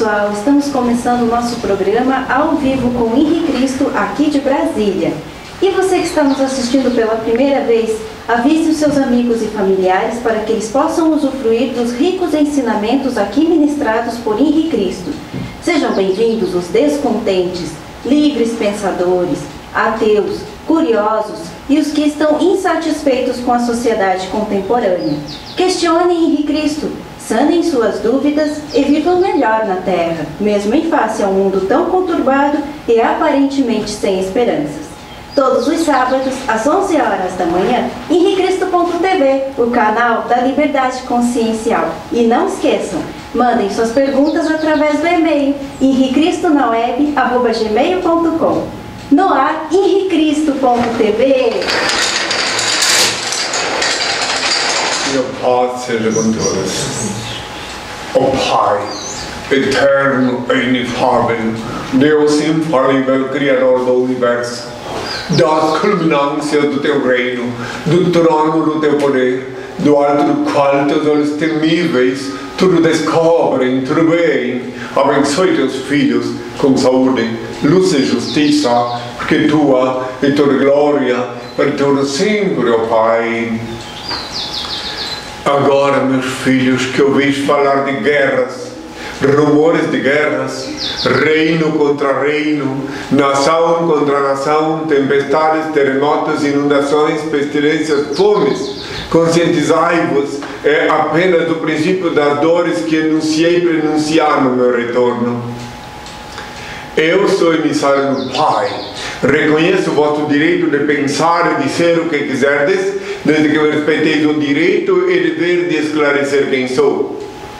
pessoal, estamos começando o nosso programa ao vivo com Henri Cristo aqui de Brasília. E você que está nos assistindo pela primeira vez, avise os seus amigos e familiares para que eles possam usufruir dos ricos ensinamentos aqui ministrados por Henri Cristo. Sejam bem-vindos os descontentes, livres pensadores, ateus, curiosos e os que estão insatisfeitos com a sociedade contemporânea. Questionem Henri Cristo, sanem suas dúvidas e vivam melhor na Terra, mesmo em face a um mundo tão conturbado e aparentemente sem esperanças. Todos os sábados, às 11 horas da manhã, em henricristo.tv, o canal da Liberdade Consciencial. E não esqueçam, mandem suas perguntas através do e-mail henricristonaWeb@gmail.com. No ar, henricristo.tv. Que a paz seja com todos. O Pai, eterno e inefável, Deus infalível, Criador do Universo, das culminâncias do Teu reino, do trono do Teu poder, do alto do qual Teus olhos temíveis tudo descobrem, tudo veem. Abençoe Teus filhos com saúde, luz e justiça, porque Tua é toda glória, para todo sempre, ó Pai. Agora, meus filhos, que ouvis falar de guerras, rumores de guerras, reino contra reino, nação contra nação, tempestades, terremotos, inundações, pestilências, fomes, conscientizai-vos, é apenas o princípio das dores que anunciei para anunciar no meu retorno. Eu sou emissário do Pai, reconheço o vosso direito de pensar e dizer o que quiserdes, desde que respeiteis o direito e dever de esclarecer quem sou.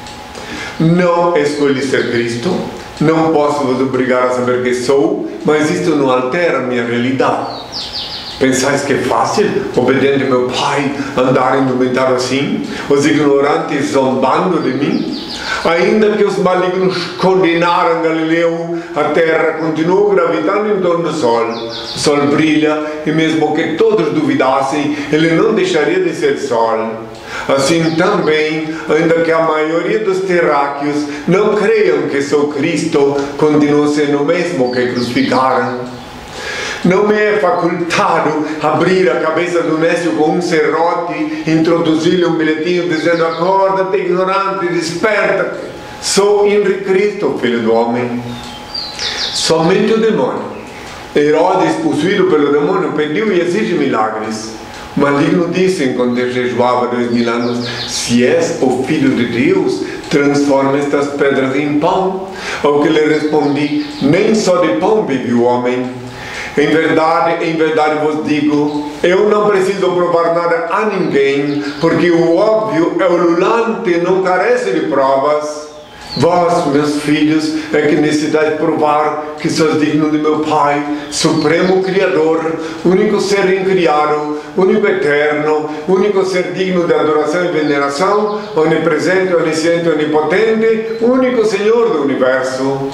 Não escolhi ser Cristo, não posso vos obrigar a saber quem sou, mas isto não altera a minha realidade. Pensais que é fácil, obediente ao meu Pai, andar indumentado assim, os ignorantes zombando de mim? Ainda que os malignos condenaram Galileu, a terra continua gravitando em torno do sol. O sol brilha e mesmo que todos duvidassem, ele não deixaria de ser sol. Assim também, ainda que a maioria dos terráqueos não creiam que sou Cristo, continuo sendo o mesmo que crucificaram. Não me é facultado abrir a cabeça do nécio com um serrote, introduzir-lhe um bilhetinho dizendo: acorda-te, ignorante, desperta. Sou Henri Cristo, filho do homem. Somente o demônio, Herodes, possuído pelo demônio, pediu e exige milagres. O maligno disse, enquanto jejuava 2000 anos: se és o Filho de Deus, transforma estas pedras em pão. Ao que lhe respondi: nem só de pão vive o homem. Em verdade vos digo, eu não preciso provar nada a ninguém, porque o óbvio é ululante, não carece de provas. Vós, meus filhos, é que necessitais provar que sois dignos de meu Pai, Supremo Criador, único ser incriado, único eterno, único ser digno de adoração e veneração, onipresente, onisciente, onipotente, único Senhor do Universo.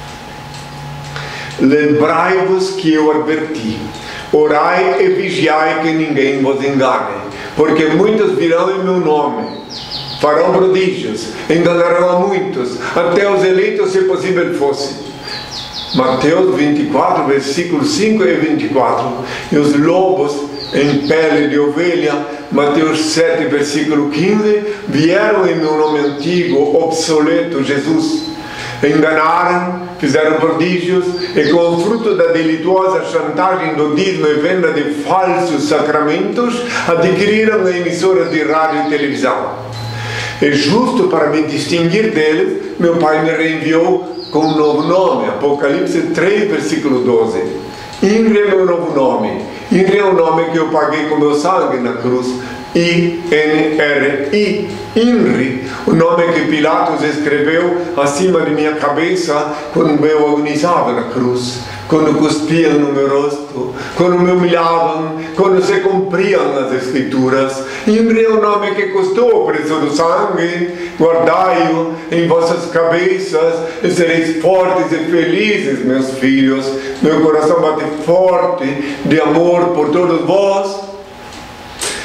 Lembrai-vos que eu adverti, orai e vigiai que ninguém vos engane, porque muitos virão em meu nome, farão prodígios, enganarão a muitos, até os eleitos, se possível fosse. Mateus 24, versículos 5 e 24. E os lobos em pele de ovelha, Mateus 7, versículo 15, vieram em meu nome antigo, obsoleto, Jesus. Enganaram, fizeram prodígios e, com o fruto da delituosa chantagem do dízimo e venda de falsos sacramentos, adquiriram emissoras de rádio e televisão. E justo para me distinguir deles, meu Pai me reenviou com um novo nome, Apocalipse 3, versículo 12. Henri é meu novo nome. Henri é o nome que eu paguei com meu sangue na cruz. I-N-R-I, Henri, o nome que Pilatos escreveu acima de minha cabeça quando eu agonizava na cruz, quando cuspiam no meu rosto, quando me humilhavam, quando se cumpriam as Escrituras. Henri é o nome que custou o preço do sangue. Guardai-o em vossas cabeças e sereis fortes e felizes, meus filhos. Meu coração bate forte de amor por todos vós.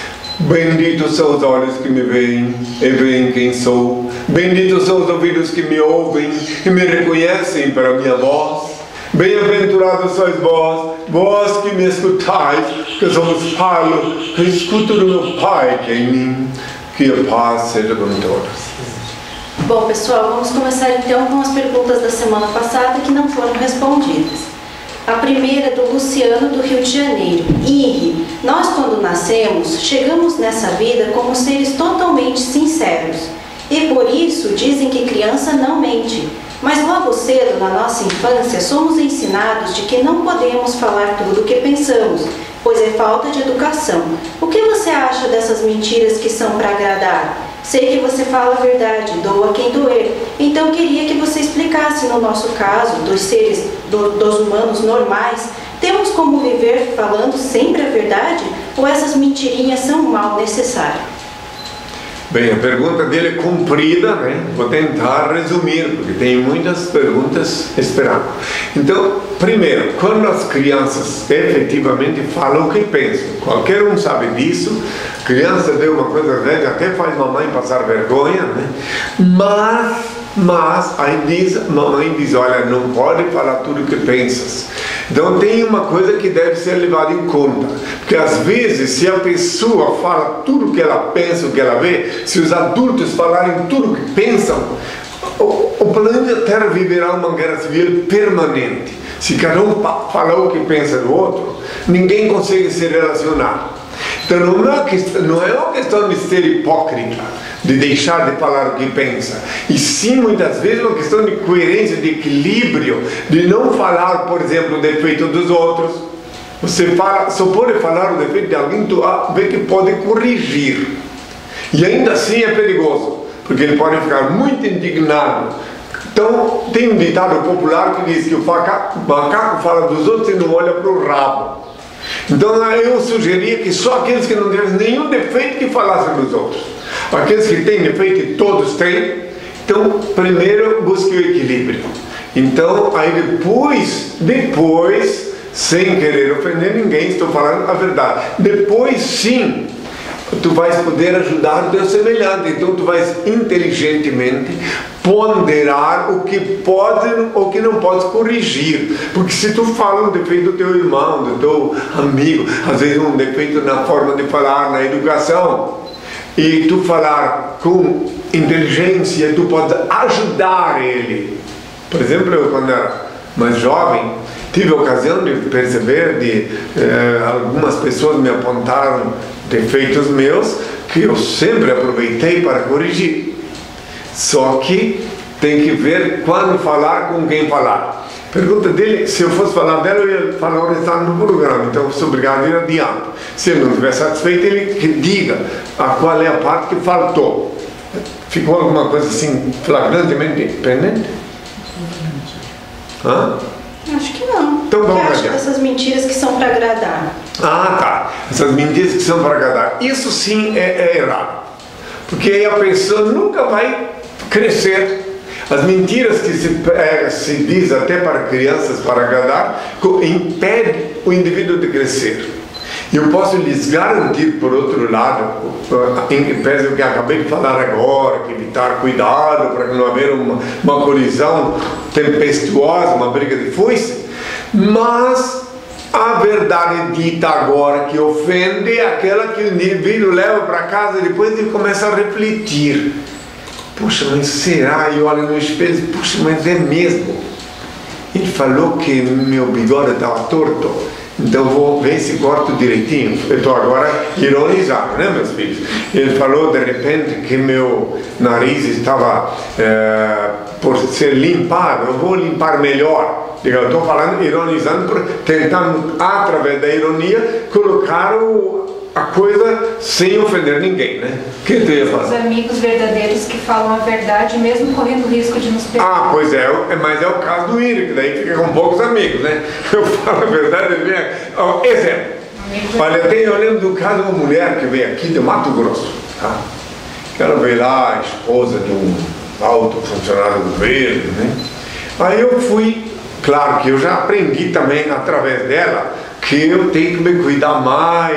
Benditos são os olhos que me veem e veem quem sou. Benditos são os ouvidos que me ouvem e me reconhecem pela minha voz. Bem-aventurados sois vós, vós que me escutais, que eu vos falo, que escuto do meu Pai que é em mim. Que a paz seja com todos. Bom, pessoal, vamos começar então com as perguntas da semana passada que não foram respondidas. A primeira é do Luciano, do Rio de Janeiro. Henri, nós quando nascemos, chegamos nessa vida como seres totalmente sinceros. E por isso dizem que criança não mente. Mas logo cedo, na nossa infância, somos ensinados de que não podemos falar tudo o que pensamos, pois é falta de educação. O que você acha dessas mentiras que são para agradar? Sei que você fala a verdade, doa quem doer. Então queria que você explicasse no nosso caso, dos seres, dos humanos normais, temos como viver falando sempre a verdade? Ou essas mentirinhas são um mal necessário? Bem, a pergunta dele é comprida, né? Vou tentar resumir, porque tem muitas perguntas esperando. Então, primeiro, quando as crianças efetivamente falam o que pensam, qualquer um sabe disso, criança vê uma coisa velha, até faz mamãe passar vergonha, né? Mas aí mamãe diz, olha, não pode falar tudo o que pensas. Então tem uma coisa que deve ser levada em conta, porque às vezes se a pessoa fala tudo o que ela pensa, o que ela vê, se os adultos falarem tudo o que pensam, o planeta Terra viverá uma guerra civil permanente. Se cada um falar o que pensa do outro, ninguém consegue se relacionar. Então não é uma questão de ser hipócrita, de deixar de falar o que pensa, e sim muitas vezes uma questão de coerência, de equilíbrio, de não falar, por exemplo, o defeito dos outros. Você só pode falar o defeito de alguém que vê que pode corrigir, e ainda assim é perigoso, porque ele pode ficar muito indignado. Então tem um ditado popular que diz que o macaco fala dos outros e não olha para o rabo. Então eu sugeria que só aqueles que não tivessem nenhum defeito que falassem dos outros. Aqueles que têm defeito, e todos têm, então primeiro busque o equilíbrio. Então aí depois, sem querer ofender ninguém, estou falando a verdade, depois sim tu vais poder ajudar o teu semelhante. Então tu vais inteligentemente ponderar o que pode ou que não pode corrigir, porque se tu fala um defeito do teu irmão, do teu amigo, às vezes um defeito na forma de falar, na educação, e tu falar com inteligência, tu pode ajudar ele. Por exemplo, eu quando era mais jovem, tive a ocasião de perceber algumas pessoas me apontaram defeitos meus que eu sempre aproveitei para corrigir. Só que tem que ver quando falar, com quem falar. Pergunta dele, se eu fosse falar dela, eu ia falar o restante do programa, então eu sou obrigado a ir adiante. Se ele não estiver satisfeito, ele que diga qual é a parte que faltou. Ficou alguma coisa assim flagrantemente pendente? Hã? Acho que não. Então vamos adiante. Acho dessas mentiras que são para agradar. Ah, tá. Essas mentiras que são para agradar. Isso sim é errado. Porque aí a pessoa nunca vai crescer. As mentiras que se diz até para crianças para agradar, impede o indivíduo de crescer. E eu posso lhes garantir, por outro lado, em pese o que acabei de falar agora, que evitar cuidado para que não haver uma colisão tempestuosa, uma briga de foice, mas a verdade dita agora que ofende é aquela que o indivíduo leva para casa e depois ele começa a refletir. Puxa, mas será? E olha no espelho, puxa, mas é mesmo. Ele falou que meu bigode estava torto, então vou ver se corto direitinho. Eu estou agora ironizando, né, meus filhos? Ele falou de repente que meu nariz estava por ser limpado, eu vou limpar melhor. Eu estou falando, ironizando, tentando, através da ironia, colocar a coisa sem ofender ninguém, né? O que tu ia falar? Os amigos verdadeiros que falam a verdade, mesmo correndo o risco de nos perder. Ah, pois é, mas é o caso do Henri, que daí fica com poucos amigos, né? Eu falo a verdade, ele vem... Exemplo. Olha, eu lembro do caso de uma mulher que veio aqui de Mato Grosso, tá? Ela veio lá, a esposa de um alto funcionário do governo, né? Aí eu fui, claro que eu já aprendi também através dela que eu tenho que me cuidar mais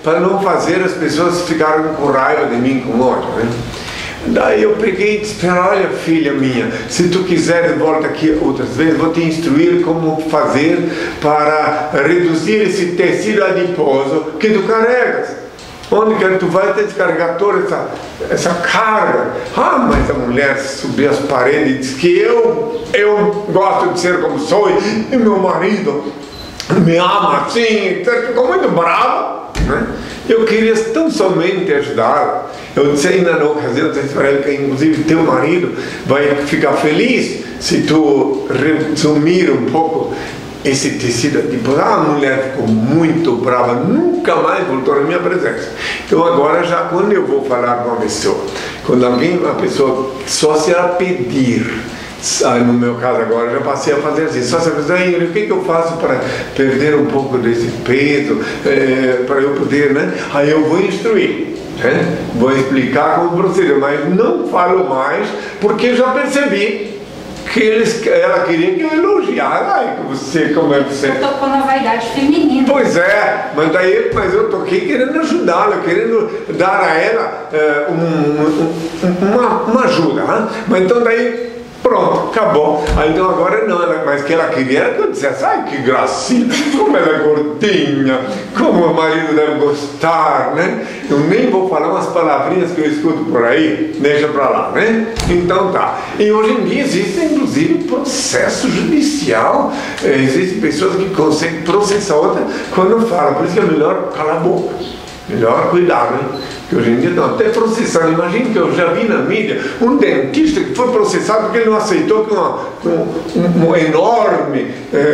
para não fazer as pessoas ficarem com raiva de mim, com ódio, né? Daí eu peguei e disse: olha, filha minha, se tu quiser de volta aqui outras vezes, vou te instruir como fazer para reduzir esse tecido adiposo que tu carregas. Onde quer tu vai ter que descarregar toda essa carga. Ah, mas a mulher subiu as paredes e disse que eu gosto de ser como sou e meu marido me ama assim. Ficou muito brava, né? Eu queria tão somente ajudá-la. Eu disse ainda na ocasião, disse para ele que inclusive teu marido vai ficar feliz se tu resumir um pouco esse tecido. Tipo, a mulher ficou muito brava, nunca mais voltou na minha presença. Então agora já quando eu vou falar com uma pessoa, quando uma pessoa só se ela pedir, no meu caso agora, já passei a fazer assim, só se ela dizer: o que eu faço para perder um pouco desse peso, para eu poder, né? Aí eu vou instruir, né? Vou explicar como proceder, mas não falo mais, porque já percebi que ela queria que eu elogiasse. Ai, você, como é você? Eu tocou na vaidade feminina. Pois é, mas eu toquei querendo ajudá-la, querendo dar a ela uma ajuda, né? Mas então daí, pronto, acabou. Aí então agora não, mas que ela queria era que eu dissesse: ai, que gracinha, como ela é gordinha, como o marido deve gostar, né? Eu nem vou falar umas palavrinhas que eu escuto por aí, deixa pra lá, né? Então tá. E hoje em dia existe inclusive processo judicial, existem pessoas que conseguem processar outra quando fala, por isso que é melhor calar a boca, melhor cuidar, né? Que hoje em dia estão até processando. Imagina que eu já vi na mídia um dentista que foi processado porque ele não aceitou que uma enorme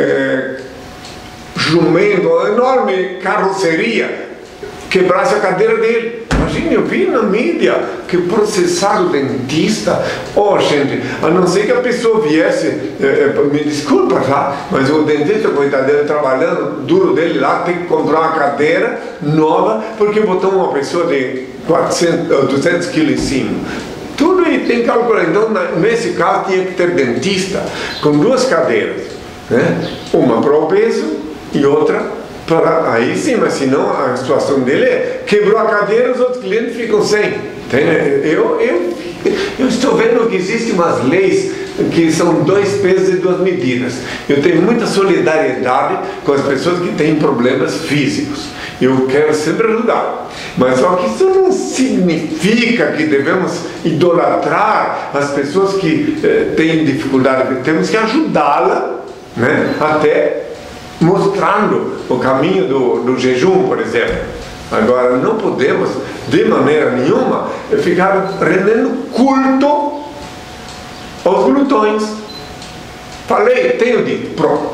jumento, uma enorme carroceria quebrasse a cadeira dele. Imagina, eu vi na mídia que processaram o dentista. Oh, gente, a não ser que a pessoa viesse, me desculpa, tá? Mas o dentista, coitado dele, trabalhando duro dele lá, tem que comprar uma cadeira nova porque botou uma pessoa de 200 quilos em cima. Tudo aí tem que calcular. Então, nesse caso, tinha que ter dentista com duas cadeiras, né? Uma para o obeso e outra para aí sim, mas senão a situação dele é: quebrou a cadeira, os outros clientes ficam sem. Eu estou vendo que existem umas leis que são 2 pesos e 2 medidas. Eu tenho muita solidariedade com as pessoas que têm problemas físicos. Eu quero sempre ajudar. Mas só que isso não significa que devemos idolatrar as pessoas que têm dificuldade. Temos que ajudá-la, né? Até mostrando o caminho do jejum, por exemplo. Agora, não podemos, de maneira nenhuma, ficar rendendo culto aos glutões. Falei, tenho dito, pronto.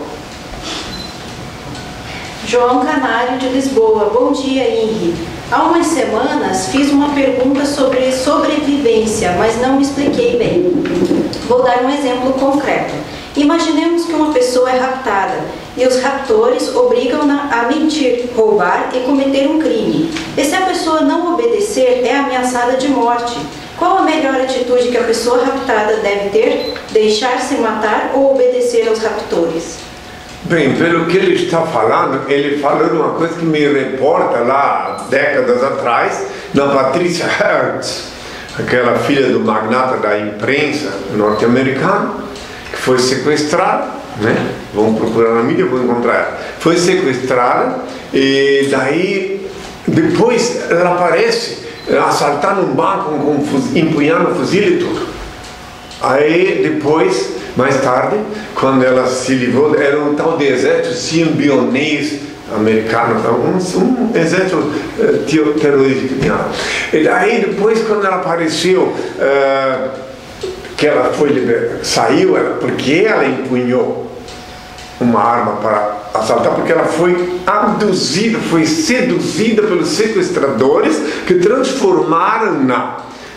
João Canário de Lisboa. Bom dia, Henri. Há umas semanas fiz uma pergunta sobre sobrevivência, mas não me expliquei bem. Vou dar um exemplo concreto. Imaginemos que uma pessoa é raptada e os raptores obrigam-na a mentir, roubar e cometer um crime. E se a pessoa não obedecer, é ameaçada de morte. Qual a melhor atitude que a pessoa raptada deve ter? Deixar-se matar ou obedecer aos raptores? Bem, pelo que ele está falando, ele falou de uma coisa que me reporta lá décadas atrás, na Patrícia Hertz, aquela filha do magnata da imprensa norte-americana, que foi sequestrada, né? Vamos procurar na mídia, vou encontrar ela. Foi sequestrada e daí depois ela aparece assaltando um banco empunhando um fuzil e tudo. Aí depois, mais tarde, quando ela se livrou, era um tal de exército simbionês americano, um exército terrorista que tinha lá. E daí depois, quando ela apareceu, que ela saiu, porque ela empunhou uma arma para assaltar, porque ela foi abduzida, foi seduzida pelos sequestradores que transformaram-na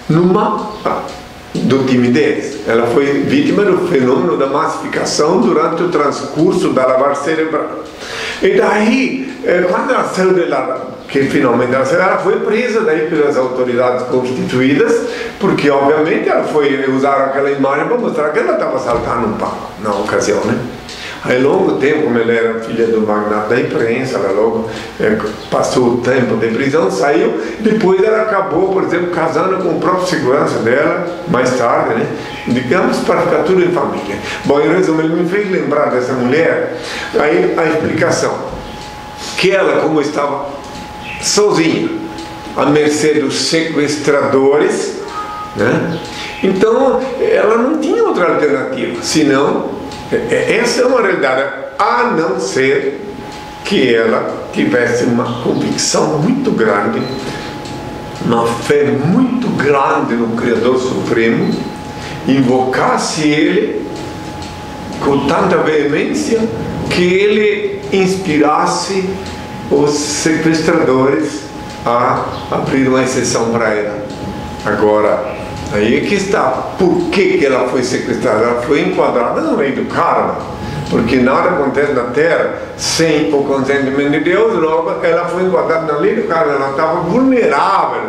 do time deles. Ela foi vítima do fenômeno da massificação durante o transcurso da lavagem cerebral. E daí, quando ela saiu de lá, que finalmente ela foi presa daí pelas autoridades constituídas, porque obviamente ela foi usar aquela imagem para mostrar que ela estava assaltando um banco na ocasião, né? Aí, longo tempo, como ela era filha do magnata da imprensa, ela logo passou o tempo de prisão, saiu. Depois ela acabou, por exemplo, casando com o próprio segurança dela, mais tarde, né? Digamos, para ficar tudo em família. Bom, em resumo, ele me fez lembrar dessa mulher. Aí a explicação, que ela, como estava sozinha, à mercê dos sequestradores, né? Então ela não tinha outra alternativa, senão, essa é uma realidade, a não ser que ela tivesse uma convicção muito grande, uma fé muito grande no Criador Supremo, invocasse Ele com tanta veemência que Ele inspirasse os sequestradores a abrir uma exceção para ela. Agora, aí é que está. Por que ela foi sequestrada? Ela foi enquadrada no meio do karma, porque nada acontece na Terra sem o consentimento de Deus. Logo, ela foi enquadrada na lei do karma. Ela estava vulnerável,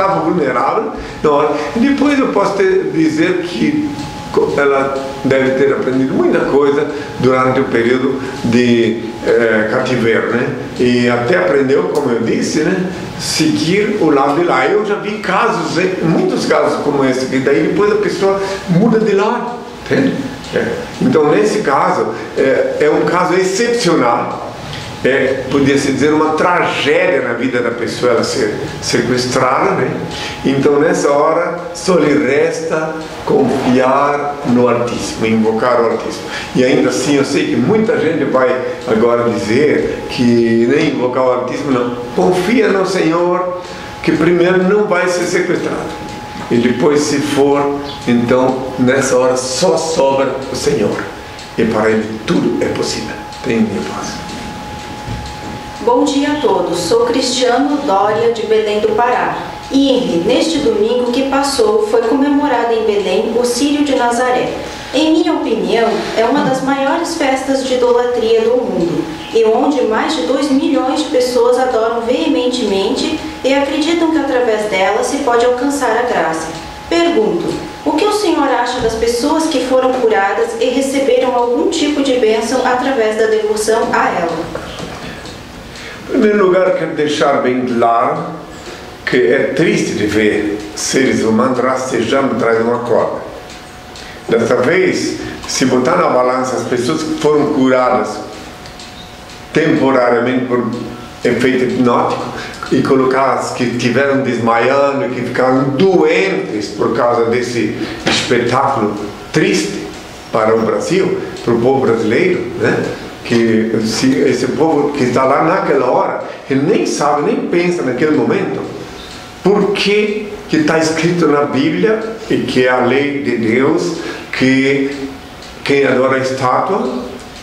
Depois eu posso dizer que ela deve ter aprendido muita coisa durante o período de cativeiro, né? E até aprendeu, como eu disse, né? Seguir o lado de lá. Eu já vi casos, muitos casos como esse, que daí depois a pessoa muda de lado, entende? Então, nesse caso, é um caso excepcional. Podia-se dizer uma tragédia na vida da pessoa ela ser sequestrada, né? Então nessa hora só lhe resta confiar no Altíssimo, invocar o Altíssimo. E ainda assim eu sei que muita gente vai agora dizer que nem invocar o Altíssimo, não. Confia no Senhor, que primeiro não vai ser sequestrado, e depois, se for, então nessa hora só sobra o Senhor, e para Ele tudo é possível. Tenha minha paz. Bom dia a todos, sou Cristiano Dória de Belém do Pará. E neste domingo que passou foi comemorado em Belém o Círio de Nazaré. Em minha opinião, é uma das maiores festas de idolatria do mundo, e onde mais de 2 milhões de pessoas adoram veementemente e acreditam que através dela se pode alcançar a graça. Pergunto, o que o senhor acha das pessoas que foram curadas e receberam algum tipo de bênção através da devoção a ela? Em primeiro lugar, quero deixar bem claro que é triste de ver seres humanos rastejando atrás de uma corda. Dessa vez, se botar na balança as pessoas que foram curadas temporariamente por efeito hipnótico e colocar as que estiveram desmaiando e que ficaram doentes por causa desse espetáculo triste para o Brasil, para o povo brasileiro, né? Que esse povo que está lá naquela hora, ele nem sabe, nem pensa naquele momento, porque que está escrito na Bíblia, e que é a lei de Deus, que quem adora a estátua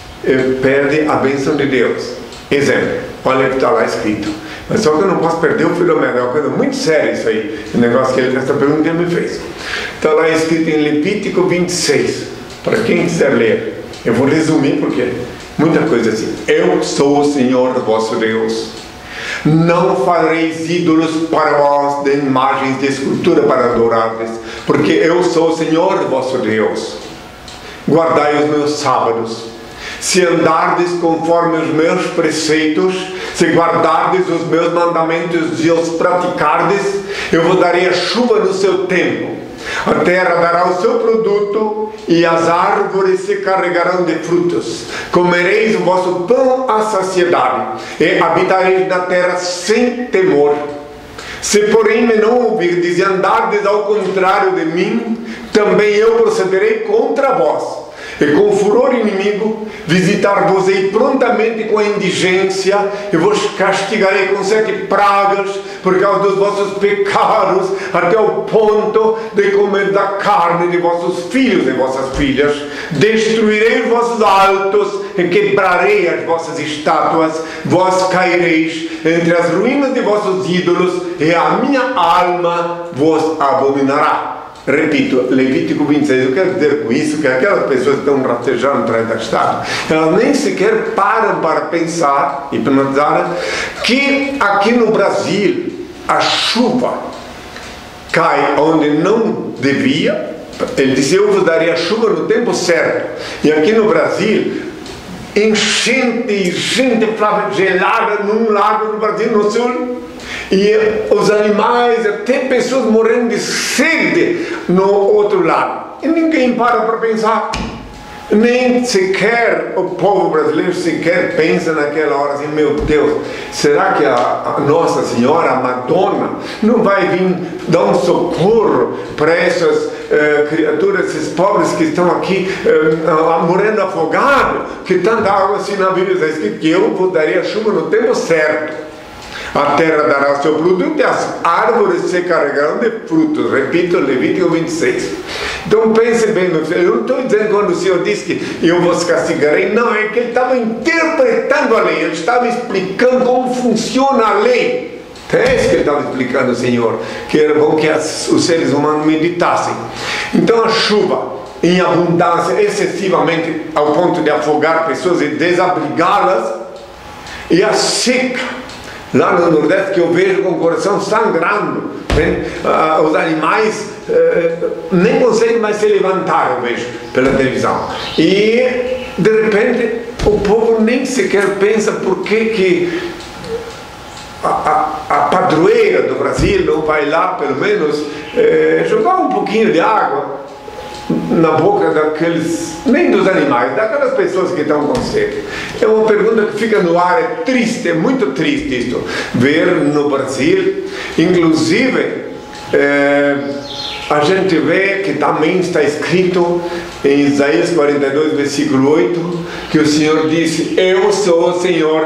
perde a bênção de Deus. Exemplo, olha que está lá escrito. Mas só que eu não posso perder o Filomeno, é uma coisa muito séria isso aí, o negócio que essa pergunta que ele me fez. Está lá escrito em Levítico 26, para quem quiser ler. Eu vou resumir porque muita coisa assim. Eu sou o Senhor vosso Deus. Não fareis ídolos para vós de imagens de escultura para adorar-lhes, porque eu sou o Senhor vosso Deus. Guardai os meus sábados. Se andardes conforme os meus preceitos, se guardardes os meus mandamentos e os praticardes, eu vos darei a chuva no seu tempo. A terra dará o seu produto e as árvores se carregarão de frutos. Comereis o vosso pão à saciedade e habitareis na terra sem temor. Se porém me não ouvirdes e andardes ao contrário de mim, também eu procederei contra vós. E com furor inimigo visitar-vos-ei prontamente com a indigência, e vos castigarei com 7 pragas por causa dos vossos pecados, até o ponto de comer da carne de vossos filhos e vossas filhas. Destruirei os vossos altos e quebrarei as vossas estátuas. Vós caireis entre as ruínas de vossos ídolos, e a minha alma vos abominará. Repito, Levítico 26, eu quero dizer com isso que aquelas pessoas que estão rastejando atrás da estátua, elas nem sequer param para pensar e pensar que aqui no Brasil a chuva cai onde não devia. Ele disse, eu vos daria a chuva no tempo certo. E aqui no Brasil, enchente, gente flagelada num lado do Brasil, no sul, e os animais, até pessoas morrendo de sede no outro lado. E ninguém para pensar. Nem sequer o povo brasileiro sequer pensa naquela hora assim, meu Deus, será que a Nossa Senhora, a Madonna, não vai vir dar um socorro para essas criaturas, esses pobres que estão aqui morrendo afogados, que tanta água assim na Bíblia está escrito que eu vou daria chuva no tempo certo. A terra dará seu produto e as árvores se carregarão de frutos. Repito, Levítico 26. Então pense bem, meu filho, eu não estou dizendo quando o Senhor disse que eu vos castigarei, não, é que ele estava interpretando a lei, ele estava explicando como funciona a lei. É isso que ele estava explicando, o Senhor, que era bom que os seres humanos meditassem. Então a chuva em abundância, excessivamente, ao ponto de afogar pessoas e desabrigá-las, e a seca, lá no Nordeste, que eu vejo com o coração sangrando, né? Os animais nem conseguem mais se levantar, eu vejo pela televisão. E de repente o povo nem sequer pensa por que a padroeira do Brasil não vai lá pelo menos jogar um pouquinho de água na boca daqueles, nem dos animais, daquelas pessoas que estão com sede. É uma pergunta que fica no ar, é triste, é muito triste isto, ver no Brasil, inclusive a gente vê que também está escrito em Isaías 42, versículo 8, que o Senhor disse, eu sou o Senhor,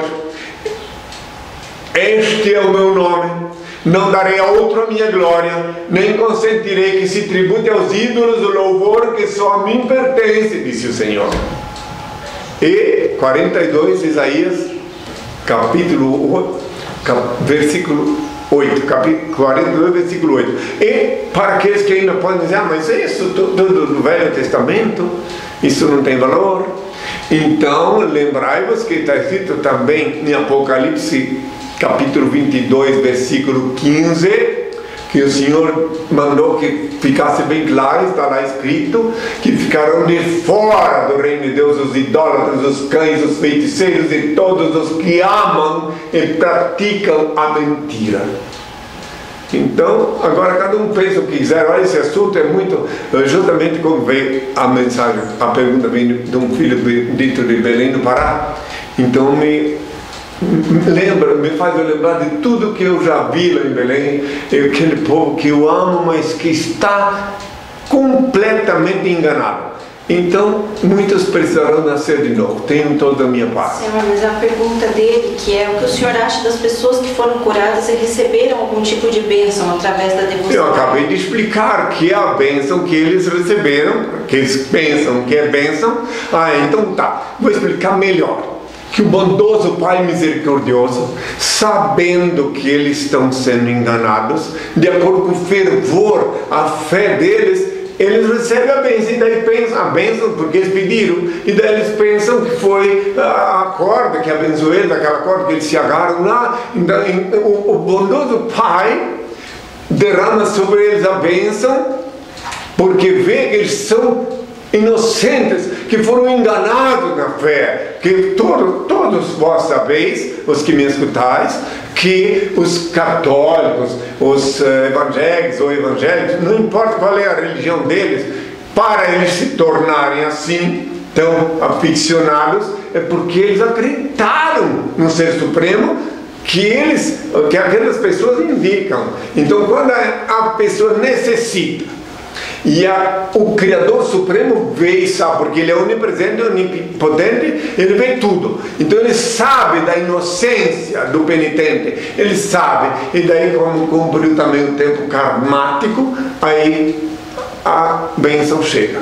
este é o meu nome, não darei a outro a minha glória, nem consentirei que se tribute aos ídolos o louvor que só a mim pertence, disse o Senhor. E 42, Isaías, versículo 8, capítulo 42, versículo 8. E para aqueles que ainda podem dizer, mas isso tudo do Velho Testamento, isso não tem valor. Então, lembrai-vos que está escrito também em Apocalipse, capítulo 22, versículo 15, que o Senhor mandou que ficasse bem claro, está lá escrito, que ficarão de fora do reino de Deus os idólatras, os cães, os feiticeiros e todos os que amam e praticam a mentira. Então, agora cada um pensa o que quiser. Olha, esse assunto é muito, justamente como veio a mensagem, a pergunta vem de um filho dito de Belém do Pará. Então me faz eu lembrar de tudo que eu já vi lá em Belém, aquele povo que eu amo, mas que está completamente enganado. Então, muitos precisarão nascer de novo. Tenho toda a minha paz. Senhor, mas a pergunta dele, que é o que o Senhor acha das pessoas que foram curadas e receberam algum tipo de bênção através da devoção? Eu acabei de explicar que é a bênção que eles receberam, que eles pensam que é bênção. Então tá, vou explicar melhor. Que o bondoso Pai misericordioso, sabendo que eles estão sendo enganados, de acordo com o fervor, a fé deles, eles recebem a bênção, e daí pensam, a bênção porque eles pediram, e daí eles pensam que foi a corda que abençoou eles, aquela corda que eles se agarram lá. Então, o bondoso Pai derrama sobre eles a bênção, porque vê que eles são inocentes, que foram enganados na fé, que todos vós sabeis, os que me escutais, que os católicos, os evangélicos ou evangélicos, não importa qual é a religião deles, para eles se tornarem assim, tão aficionados, é porque eles acreditaram no Ser Supremo, que aquelas pessoas indicam. Então, quando a pessoa necessita, e o Criador Supremo vê e sabe, porque Ele é onipresente, onipotente, Ele vê tudo. Então Ele sabe da inocência do penitente, Ele sabe, e daí como cumpriu também o tempo karmático, aí a bênção chega.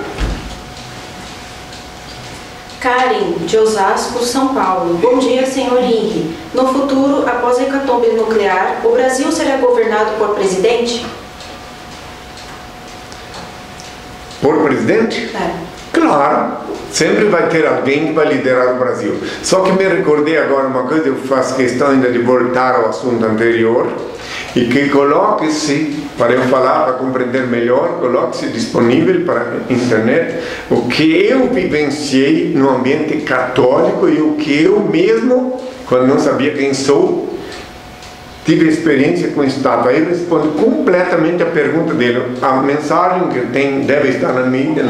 Karen, de Osasco, São Paulo. Bom dia, senhor Henri. No futuro, após a hecatombe nuclear, o Brasil será governado por presidente? Por presidente? É. Claro, sempre vai ter alguém que vai liderar o Brasil. Só que me recordei agora uma coisa, eu faço questão ainda de voltar ao assunto anterior, e que coloque-se, para eu falar, para compreender melhor, coloque-se disponível para a internet o que eu vivenciei no ambiente católico e o que eu mesmo, quando não sabia quem sou, tive experiência com o Estado. Aí respondo completamente a pergunta dele. A mensagem que tem, deve estar na mídia,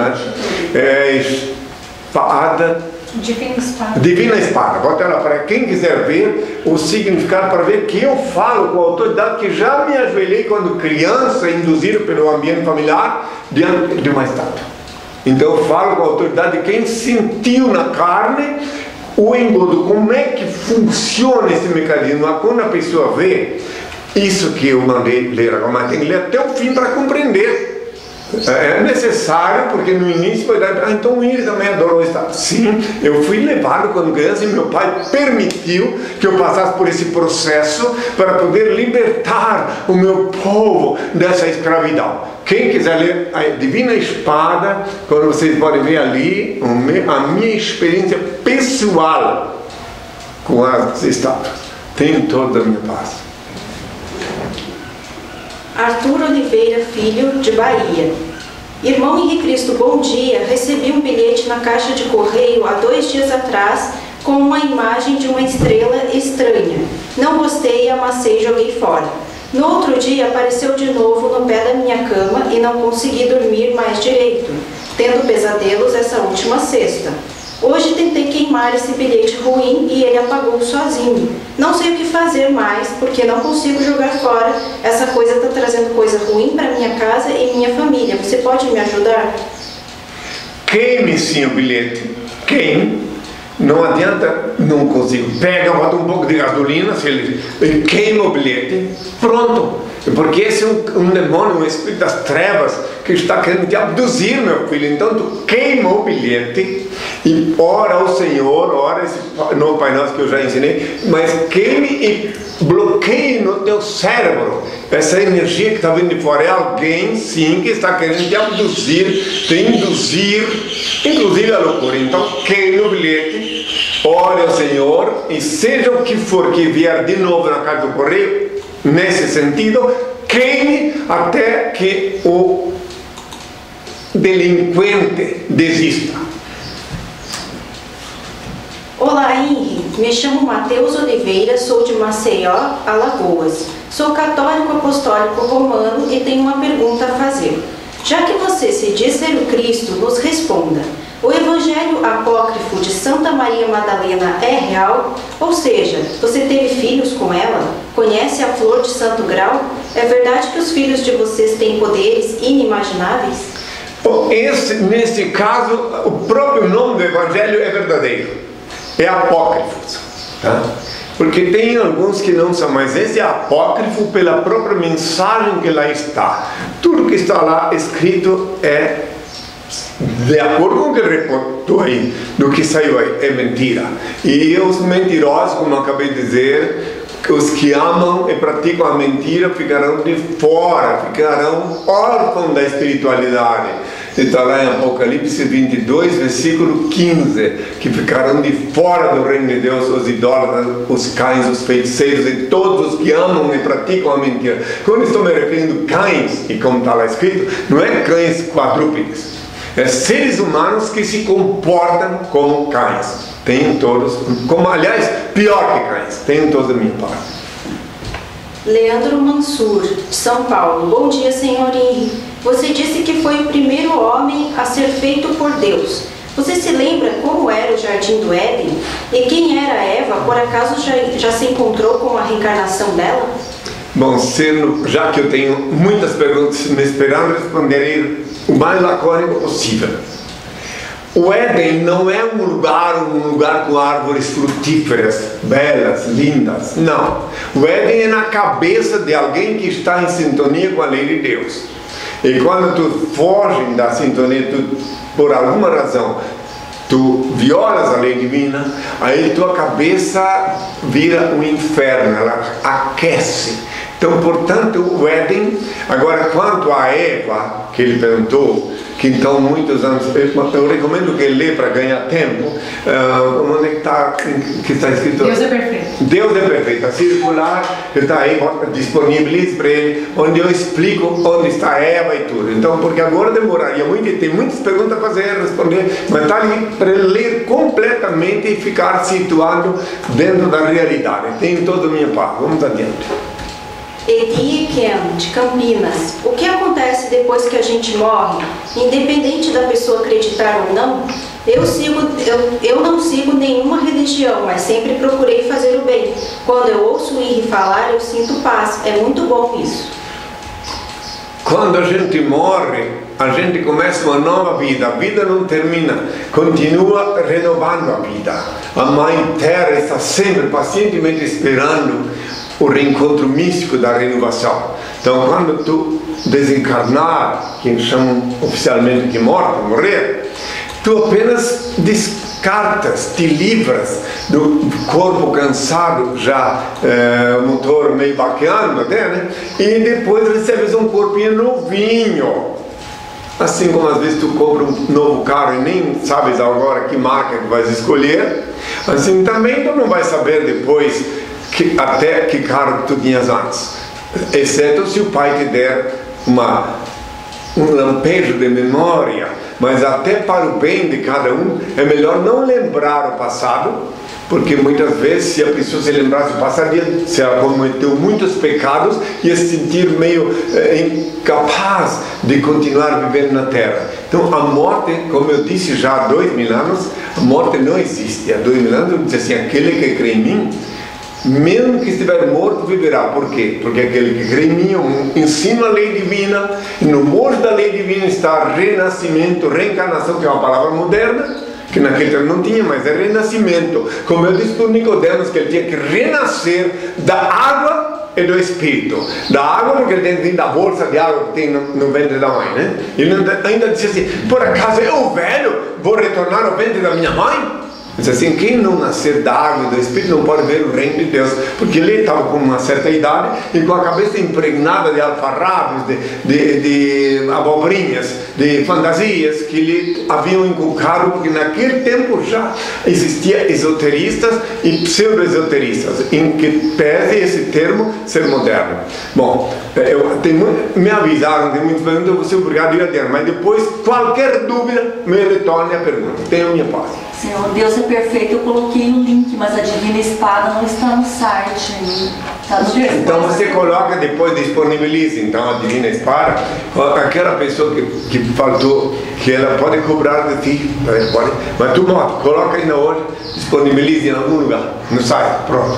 espada. Divina Espada. Bota ela para quem quiser ver o significado, para ver que eu falo com a autoridade que já me ajoelhei quando criança, induzido pelo ambiente familiar, diante de uma estátua. Então eu falo com a autoridade de quem sentiu na carne o engodo, como é que funciona esse mecanismo. Quando a pessoa vê isso que eu mandei ler agora, mas tem que ler até o fim para compreender. É necessário, porque no início foi então ele também adorou o Estado. Sim, eu fui levado quando criança e meu pai permitiu que eu passasse por esse processo para poder libertar o meu povo dessa escravidão. Quem quiser ler a Divina Espada, quando vocês podem ver ali a minha experiência pessoal com as estátuas, tenho toda a minha paz. Arthur Oliveira Filho, de Bahia. Irmão Henrique Cristo, bom dia. Recebi um bilhete na caixa de correio há 2 dias atrás com uma imagem de uma estrela estranha. Não gostei, amassei e joguei fora. No outro dia apareceu de novo no pé da minha cama e não consegui dormir mais direito, tendo pesadelos essa última sexta. Hoje tentei queimar esse bilhete ruim e ele apagou sozinho. Não sei o que fazer mais, porque não consigo jogar fora. Essa coisa está trazendo coisa ruim para minha casa e minha família. Você pode me ajudar? Queime sim o bilhete. Queime. Não adianta, não consigo. Pega, bota um pouco de gasolina, se ele queima o bilhete. Pronto. Porque esse é um demônio, um espírito das trevas que está querendo te abduzir, meu filho. Então tu queima o bilhete e ora ao Senhor, ora esse no Pai Nosso que eu já ensinei, mas queime e bloqueie no teu cérebro essa energia que está vindo de fora. É alguém, sim, que está querendo te abduzir, te induzir, inclusive a loucura. Então queime o bilhete, ore ao Senhor, e seja o que for que vier de novo na casa do correio, nesse sentido, queime até que o delinquente desista. Olá, Henri. Me chamo Mateus Oliveira, sou de Maceió, Alagoas. Sou católico apostólico romano e tenho uma pergunta a fazer. Já que você se diz ser o Cristo, nos responda. O Evangelho apócrifo de Santa Maria Madalena é real? Ou seja, você teve filhos com ela? Conhece a flor de Santo Grau? É verdade que os filhos de vocês têm poderes inimagináveis? Bom, nesse caso, o próprio nome do Evangelho é verdadeiro. É apócrifo. Tá? Porque tem alguns que não são, mas esse é apócrifo pela própria mensagem que lá está. Tudo que está lá escrito é de acordo com o que ele reportou aí, do que saiu aí, é mentira. E os mentirosos, como eu acabei de dizer, os que amam e praticam a mentira ficarão de fora, ficarão órfãos da espiritualidade. Está lá em Apocalipse 22, versículo 15, que ficarão de fora do reino de Deus os idólatras, os cães, os feiticeiros e todos os que amam e praticam a mentira. Quando estou me referindo a cães, e como está lá escrito, não é cães quadrúpedes, é seres humanos que se comportam como cães. Tenham todos, como aliás, pior que cães, tenham todos a minha parte. Leandro Mansur, de São Paulo. Bom dia, Senhor Henri. Você disse que foi o primeiro homem a ser feito por Deus. Você se lembra como era o Jardim do Éden? E quem era Eva? Por acaso já se encontrou com a reencarnação dela? Bom, já que eu tenho muitas perguntas me esperando, responderei o mais lacônico possível. O Éden não é um lugar com árvores frutíferas, belas, lindas. Não. O Éden é na cabeça de alguém que está em sintonia com a lei de Deus. E quando tu foge da sintonia, por alguma razão, tu violas a lei divina, aí tua cabeça vira um inferno, ela aquece. Então, portanto, o Éden, agora quanto a Eva, que ele perguntou, que estão muitos anos. Eu recomendo que lê para ganhar tempo. Onde é que está escrito? Deus é perfeito. Deus é perfeito. A circular está aí, disponibilize para ele, onde eu explico onde está Eva e tudo. Então, porque agora demoraria muito, e tem muitas perguntas para fazer, responder, mas está ali para ele ler completamente e ficar situado dentro da realidade. Tenho toda a minha parte. Vamos adiante. Edi e Ken, de Campinas. O que acontece depois que a gente morre? Independente da pessoa acreditar ou não, eu não sigo nenhuma religião, mas sempre procurei fazer o bem. Quando eu ouço o Henri falar, eu sinto paz. É muito bom isso. Quando a gente morre, a gente começa uma nova vida. A vida não termina, continua renovando a vida. A Mãe Terra está sempre pacientemente esperando o reencontro místico da renovação. Então, quando tu desencarnar, que chamam oficialmente de morrer, tu apenas descartas, te livras do corpo cansado, já motor meio baqueando até, né? E depois recebes um corpinho novinho. Assim como às vezes tu compra um novo carro e nem sabes agora que marca que vais escolher, assim também tu não vais saber depois até que carro tu tinhas antes, exceto se o pai te der um lampejo de memória. Mas até para o bem de cada um é melhor não lembrar o passado, porque muitas vezes se a pessoa se lembrasse do passado, se ela cometeu muitos pecados, ia se sentir meio incapaz de continuar vivendo na Terra. Então a morte, como eu disse já há 2000 anos, a morte não existe. Há 2000 anos eu disse assim: aquele que crê em mim, mesmo que estiver morto, viverá. Por quê? Porque aquele que crê em mim ensina a lei divina, e no mojo da lei divina está renascimento, reencarnação, que é uma palavra moderna, que naquele tempo não tinha, mas é renascimento. Como eu disse para o Nicodemos, que ele tinha que renascer da água e do Espírito. Da água, porque ele tem que vir da bolsa de água que tem no ventre da mãe, né? Ele ainda disse assim: por acaso eu, velho, vou retornar ao ventre da minha mãe? Diz assim: quem não nascer da água e do Espírito não pode ver o reino de Deus. Porque ele estava com uma certa idade e com a cabeça impregnada de alfarrábios, de abobrinhas, de fantasias que lhe haviam inculcado, porque naquele tempo já existia esoteristas e pseudo-esoteristas, em que pese esse termo ser moderno. Bom, me avisaram de muitas perguntas, eu vou ser obrigado a ir adiante, mas depois, qualquer dúvida, me retorne a pergunta. Tenho minha paz. Senhor, Deus é perfeito. Eu coloquei o link, mas a Divina Espada não está no site. Está no então você coloca, depois disponibiliza então a Divina Espada. Aquela pessoa que faltou, que ela pode cobrar de ti, pode, mas tu coloca ainda hoje, disponibilize em algum lugar, no site, pronto.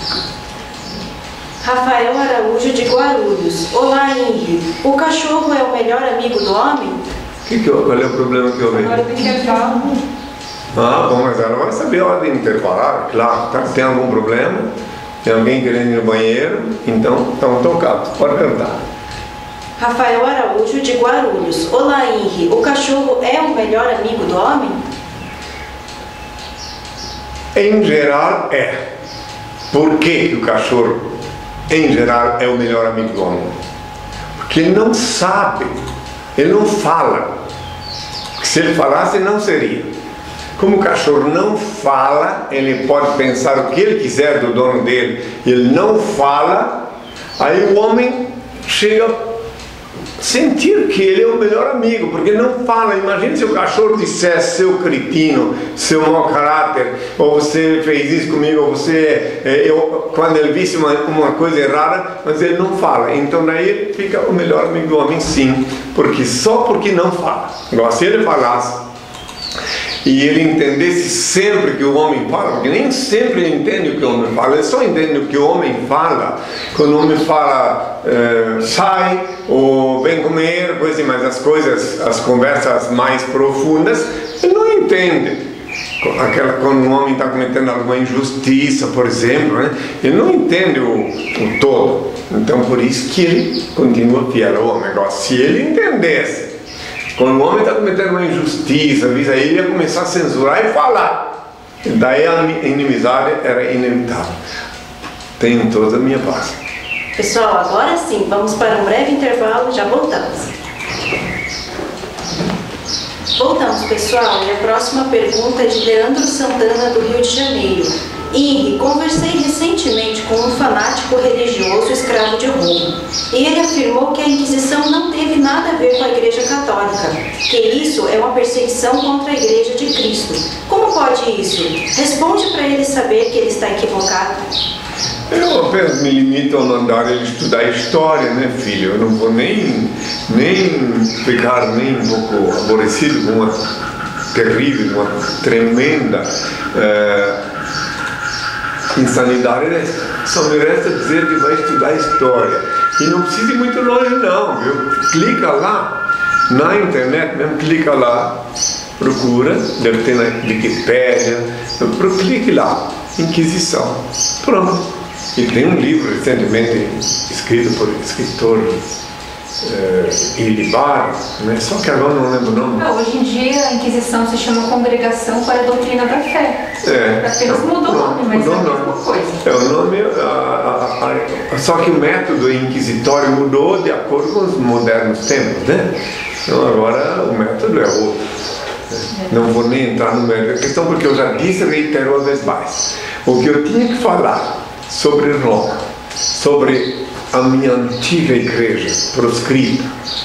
Rafael Araújo, de Guarulhos. Olá, Henri. O cachorro é o melhor amigo do homem? Qual é o problema que eu vejo? Agora tem que falar. Ah, bom, mas ela vai saber a hora de intervalar, claro. Tá? Tem algum problema? Tem alguém querendo ir no banheiro? Então, estão tocados. Pode perguntar. Rafael Araújo, de Guarulhos. Olá, Henri. O cachorro é o melhor amigo do homem? Em geral, é. Por que o cachorro, em geral, é o melhor amigo do homem? Porque ele não sabe, ele não fala. Se ele falasse, não seria. Como o cachorro não fala, ele pode pensar o que ele quiser do dono dele, ele não fala, aí o homem chega a sentir que ele é o melhor amigo, porque não fala. Imagine se o cachorro dissesse: seu cretino, seu mau caráter, ou você fez isso comigo, ou você, quando ele visse uma coisa errada, mas ele não fala. Então daí ele fica o melhor amigo do homem, sim, só porque não fala. Agora, se ele falasse e ele entendesse sempre que o homem fala, porque nem sempre ele entende o que o homem fala, ele só entende o que o homem fala quando o homem fala sai, ou vem comer, coisa assim, mas as conversas mais profundas, ele não entende. Quando um homem está cometendo alguma injustiça, por exemplo, né? Ele não entende o todo. Então por isso que ele continua fiel ao homem. Agora, se ele entendesse, quando o homem está cometendo uma injustiça, ele ia começar a censurar e falar. Daí a inimizade era inevitável. Tenho toda a minha paz. Pessoal, agora sim, vamos para um breve intervalo e já voltamos. Voltamos, pessoal, e a próxima pergunta é de Leandro Santana, do Rio de Janeiro. Henri, conversei recentemente com um fanático religioso escravo de Roma, e ele afirmou que a Inquisição não teve nada a ver com a Igreja Católica, que isso é uma perseguição contra a Igreja de Cristo. Como pode isso? Responde para ele saber que ele está equivocado. Eu apenas me limito a mandar ele estudar história, né, filho? Eu não vou nem ficar nem um pouco aborrecido com uma terrível, uma tremenda insanidade dessa. Só me resta dizer que vai estudar história. E não precisa ir muito longe não, viu? Clica lá, na internet mesmo, clica lá, procura, deve ter na Wikipédia, clique lá, Inquisição. Pronto. E tem um livro recentemente escrito por um escritor Ilibar, né? Só que agora não lembro o nome. Hoje em dia a Inquisição se chama Congregação para a Doutrina da Fé. Apenas mudou o nome, mas é a mesma coisa. É o nome, só que o método inquisitório mudou de acordo com os modernos tempos, né? Então agora o método é outro. Não vou nem entrar no mérito da questão, porque eu já disse e reitero uma vez mais. O que eu tinha que falar sobre Roma, sobre a minha antiga igreja proscrita,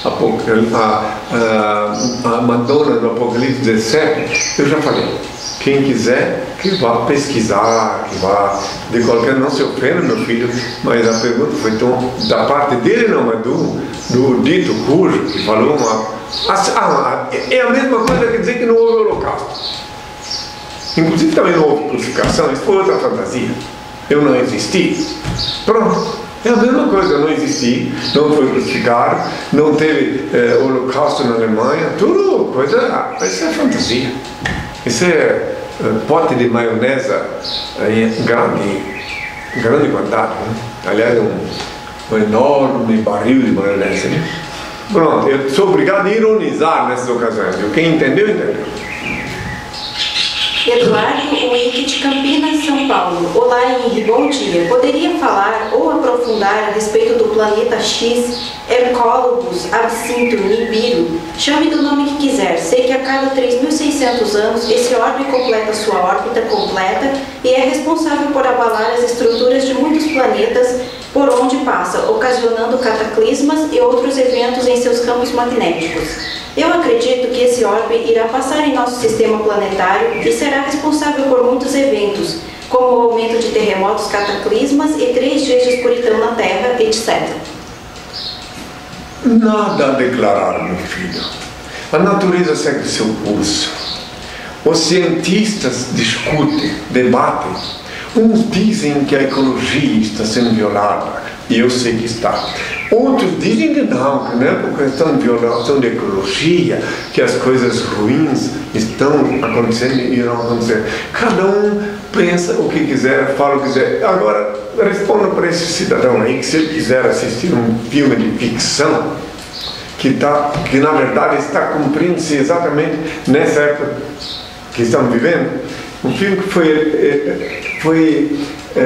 a Madonna do Apocalipse 17, eu já falei. Quem quiser, que vá pesquisar, que vá, de qualquer, não se ofenda, meu filho, mas a pergunta foi tão, da parte dele não, mas do dito cujo, que falou é a mesma coisa que dizer que não houve holocausto. Inclusive também não houve crucificação, isso foi outra fantasia. Eu não existi. Pronto. É a mesma coisa, eu não existi, não foi crucificado, não teve holocausto na Alemanha, tudo coisa, isso é fantasia. Isso é pote de maionese em grande quantidade, né? Aliás, um enorme barril de maionese, né? Pronto, eu sou obrigado a ironizar nessas ocasiões, viu? Quem entendeu, entendeu. Eduardo Henrique de Campinas, São Paulo. Olá, Henri, bom dia. Poderia falar ou aprofundar a respeito do planeta X, Hercólogos, Absinto, Nibiru? Chame do nome que quiser. Sei que a cada 3.600 anos esse orbe completa sua órbita completa e é responsável por abalar as estruturas de muitos planetas por onde passa, ocasionando cataclismas e outros eventos em seus campos magnéticos. Eu acredito que esse orbe irá passar em nosso sistema planetário e será responsável por muitos eventos, como o aumento de terremotos, cataclismas e 3 dias de escuridão na Terra, etc. Nada a declarar, meu filho. A natureza segue seu curso. Os cientistas discutem, debatem. Uns dizem que a ecologia está sendo violada, e eu sei que está. Outros dizem que não é por questão de violação de ecologia que as coisas ruins estão acontecendo e irão acontecer. Cada um pensa o que quiser, fala o que quiser. Agora, responda para esse cidadão aí que se ele quiser assistir um filme de ficção que na verdade está cumprindo-se exatamente nessa época que estamos vivendo, um filme que foi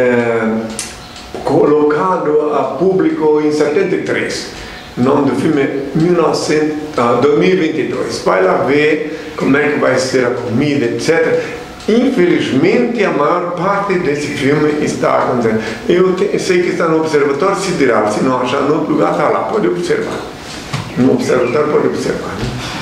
colocado a público em 73. O nome do filme é 2022. Vai lá ver como é que vai ser a comida, etc. Infelizmente, a maior parte desse filme está acontecendo. Eu sei que está no Observatório Sideral. Se não achar no outro lugar, está lá. Pode observar. No Observatório pode observar.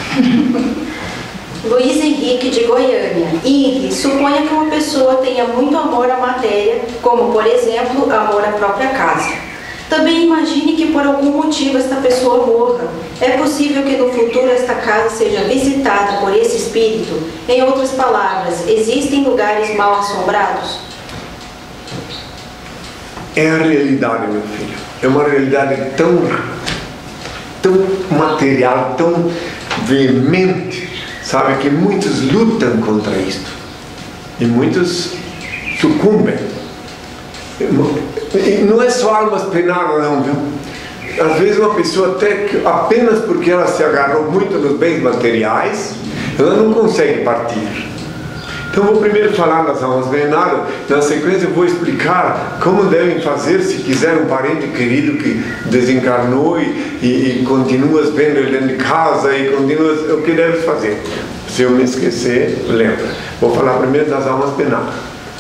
Luiz Henrique de Goiânia. Henri, suponha que uma pessoa tenha muito amor à matéria, como, por exemplo, amor à própria casa. Também imagine que por algum motivo esta pessoa morra. É possível que no futuro esta casa seja visitada por esse espírito? Em outras palavras, existem lugares mal assombrados? É a realidade, meu filho. É uma realidade tão material, tão veemente, sabe, que muitos lutam contra isto e muitos sucumbem. E não é só almas penadas não, viu? Às vezes uma pessoa apenas porque ela se agarrou muito nos bens materiais, ela não consegue partir. Então vou primeiro falar das almas penadas, na sequência eu vou explicar como devem fazer se quiser um parente querido que desencarnou e continuas vendo ele dentro de casa e continuas o que deve fazer. Se eu me esquecer, lembra. Vou falar primeiro das almas penadas.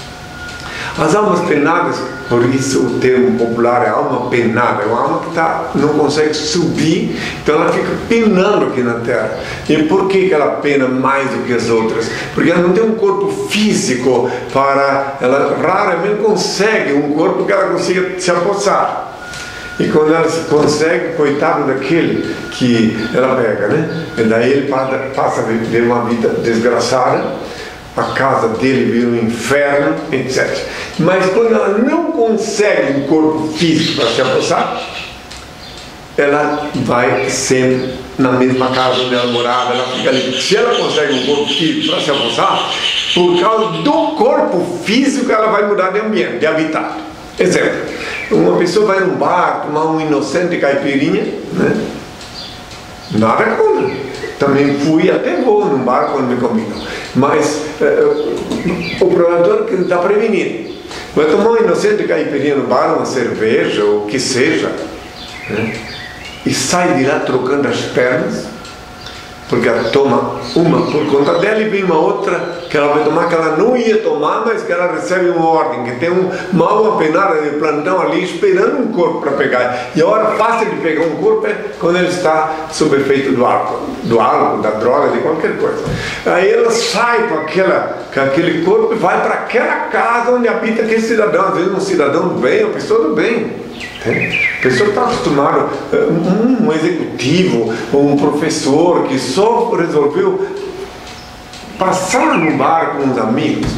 As almas penadas, por isso o termo popular é alma penada, é uma alma que não consegue subir, então ela fica penando aqui na Terra. E por que ela pena mais do que as outras? Porque ela não tem um corpo físico ela raramente consegue um corpo que ela consiga se apossar. E quando ela se consegue, coitado daquele que ela pega, né? E daí ele passa a viver uma vida desgraçada, a casa dele vira um inferno, etc. Mas quando ela não consegue um corpo físico para se apossar, ela vai sempre na mesma casa onde ela morava, ela fica ali. Se ela consegue um corpo físico para se apossar, por causa do corpo físico ela vai mudar de ambiente, de habitat. Exemplo, uma pessoa vai num bar tomar um inocente caipirinha, né? Nada contra. Também fui, até vou num bar quando me convidam. Mas o produtor que está prevenido. Vai tomar um inocente caipirinha no bar, uma cerveja, ou o que seja, né? E sai de lá trocando as pernas, porque ela toma uma por conta dela e vem uma outra que ela vai tomar, que ela não ia tomar, mas que ela recebe uma ordem, que tem uma alma penada de plantão ali esperando um corpo para pegar. E a hora fácil de pegar um corpo é quando ele está sob efeito do álcool, da droga, de qualquer coisa. Aí ela sai com aquele corpo e vai para aquela casa onde habita aquele cidadão, às vezes um cidadão do bem, uma pessoa do bem. A pessoa está acostumada, um executivo ou um professor que só resolveu passar no bar com os amigos,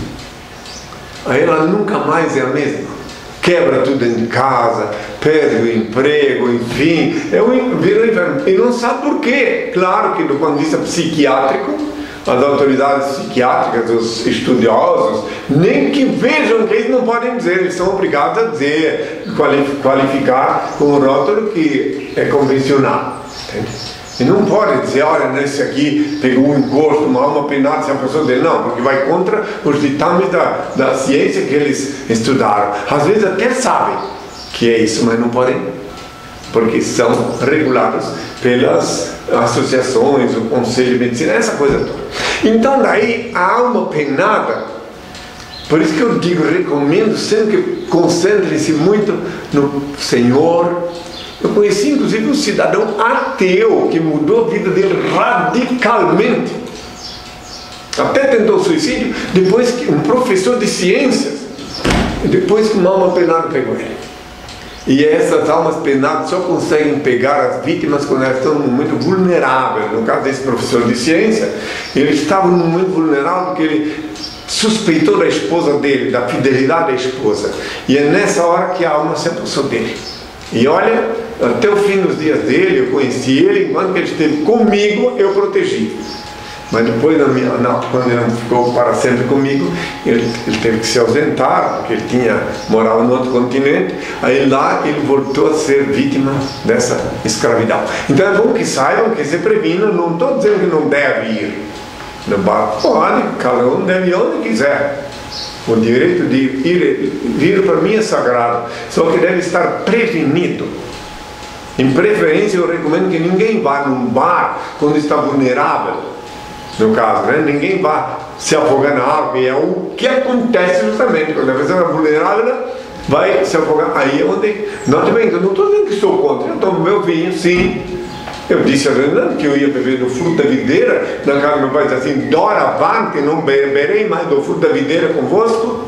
aí ela nunca mais é a mesma. Quebra tudo dentro de casa, perde o emprego, enfim, vira um inferno. E não sabe por quê. Claro que do ponto de vista psiquiátrico, as autoridades psiquiátricas, os estudiosos, nem que vejam que eles não podem dizer, eles são obrigados a dizer, qualificar com o rótulo que é convencional. Entende? E não pode dizer, olha, nesse aqui pegou um encosto, uma alma penada, se a pessoa dele, não, porque vai contra os ditames da ciência que eles estudaram. Às vezes até sabem que é isso, mas não podem, porque são regulados pelas associações, o Conselho de Medicina, essa coisa toda. Então daí a alma penada, por isso que eu digo, recomendo sempre que concentre-se muito no Senhor. Eu conheci inclusive um cidadão ateu que mudou a vida dele radicalmente. Até tentou suicídio, depois que um professor de ciências, depois que uma alma penada pegou ele. E essas almas penadas só conseguem pegar as vítimas quando elas estão num momento vulnerável. No caso desse professor de ciência, ele estava num momento vulnerável porque ele suspeitou da esposa dele, da fidelidade da esposa. E é nessa hora que a alma se apossou dele. E olha, até o fim dos dias dele, eu conheci ele, enquanto ele esteve comigo, eu protegi. Mas depois, quando ele não ficou para sempre comigo, ele teve que se ausentar, porque ele morava no outro continente. Aí lá ele voltou a ser vítima dessa escravidão. Então é bom que saibam, que se previnam. Não estou dizendo que não deve ir no bar. Pode, cada um deve ir onde quiser. O direito de vir para mim é sagrado, só que deve estar prevenido. Em preferência, eu recomendo que ninguém vá num bar quando está vulnerável. No caso, né? Ninguém vá se afogar na água, e é o que acontece justamente quando a pessoa é vulnerável, vai se afogar. Aí é onde. Note bem, eu não estou dizendo que sou contra, eu tomo meu vinho, sim. Eu disse a Renan que eu ia beber do fruto da videira, na casa do meu pai disse assim: doravante não beberei mais do fruto da videira convosco,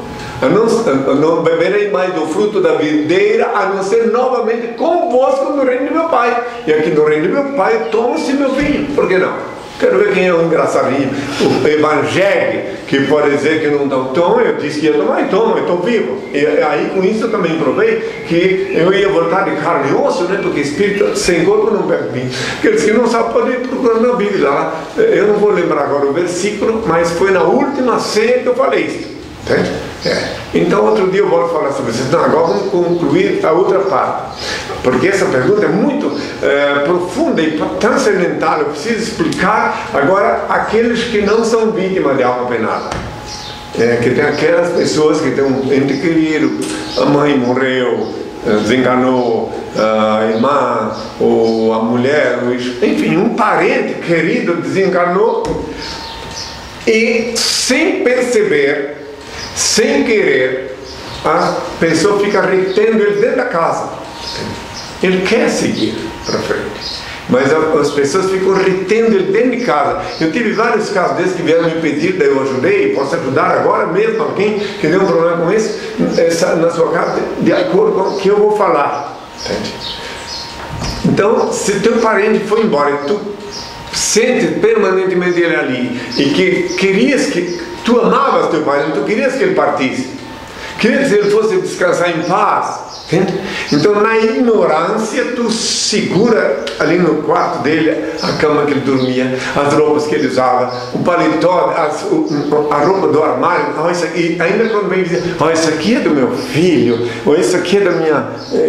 não beberei mais do fruto da videira, a não ser novamente convosco no reino de meu pai. E aqui no reino de meu pai toma-se meu vinho, por que não? Quero ver quem é o engraçadinho, o evangélico, que pode dizer que não toma, eu disse que ia tomar e toma, eu estou vivo. E aí com isso eu também provei que eu ia voltar de carne e osso, né? Porque espírito sem corpo não bebe vinho. Quer dizer que não sabe, pode ir procurando na Bíblia lá. Eu não vou lembrar agora o versículo, mas foi na última ceia que eu falei isso. Entende? Então outro dia eu volto a falar sobre isso. Não, agora vamos concluir a outra parte, porque essa pergunta é muito profunda e transcendental. Eu preciso explicar agora aqueles que não são vítimas de alma penada, que tem aquelas pessoas que têm um ente querido, a mãe morreu, desenganou, a irmã ou a mulher, enfim, um parente querido desencarnou. E sem perceber, sem querer, a pessoa fica retendo ele dentro da casa. Ele quer seguir para frente, mas as pessoas ficam retendo ele dentro de casa. Eu tive vários casos desses que vieram me pedir, daí eu ajudei. Posso ajudar agora mesmo alguém que tem um problema com isso na sua casa, de acordo com o que eu vou falar. Entende? Então, se teu parente foi embora e tu sente permanentemente ele ali, e que querias que tu amavas teu parente, tu querias que ele partisse, querias que ele fosse descansar em paz, entende? Então, na ignorância, tu segura ali no quarto dele a cama que ele dormia, as roupas que ele usava, o paletó, a roupa do armário. E ainda quando vem dizer, isso aqui é do meu filho, ou isso aqui é da minha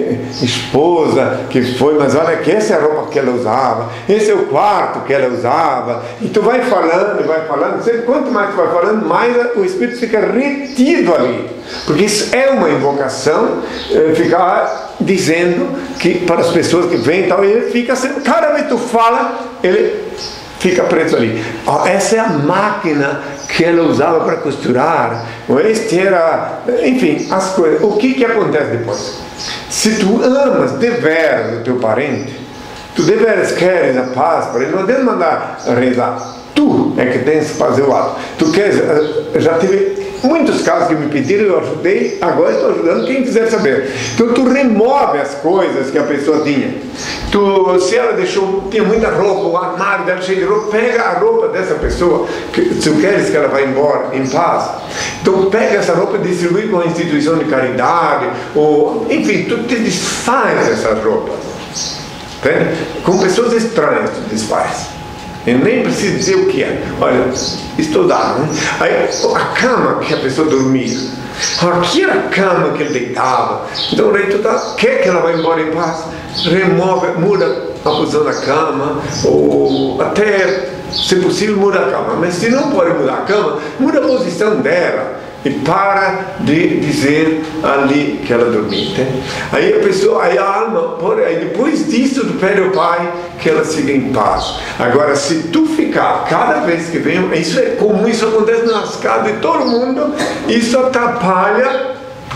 esposa que foi, mas olha que essa é a roupa que ela usava, esse é o quarto que ela usava. E tu vai falando, quanto mais tu vai falando, mais o Espírito fica retido ali, porque isso é uma invocação, ficar dizendo que para as pessoas que vêm, tal, ele fica sempre, cada vez que tu fala, ele fica preso ali. Essa é a máquina que ela usava para costurar, ou este era, enfim, as coisas. O que acontece depois? Se tu amas deveras o teu parente, tu deveras queres a paz para ele, não adianta mandar rezar. Tu é que tens que fazer o ato. Tu queres, já tive muitos casos que me pediram, eu ajudei, agora estou ajudando quem quiser saber. Então tu remove as coisas que a pessoa tinha. Se ela tinha muita roupa, o armário dela cheio de roupa, pega a roupa dessa pessoa, se tu queres que ela vá embora em paz, então pega essa roupa e distribui com a instituição de caridade, ou enfim, tu te desfaz dessas roupas. Entende? Com pessoas estranhas tu desfaz. Eu nem preciso dizer o que é. Olha, estudar. Aí, a cama que a pessoa dormia. Aqui era a cama que ele deitava. Então, aí tu quer que ela vá embora em paz? Remove, muda a posição da cama, ou até, se possível, muda a cama. Mas se não pode mudar a cama, muda a posição dela. E para de dizer ali que ela dormia. Aí a pessoa, aí a alma, aí depois disso tu pede ao Pai que ela siga em paz. Agora, se tu ficar, cada vez que vem, isso é comum, isso acontece nas casas de todo mundo, isso atrapalha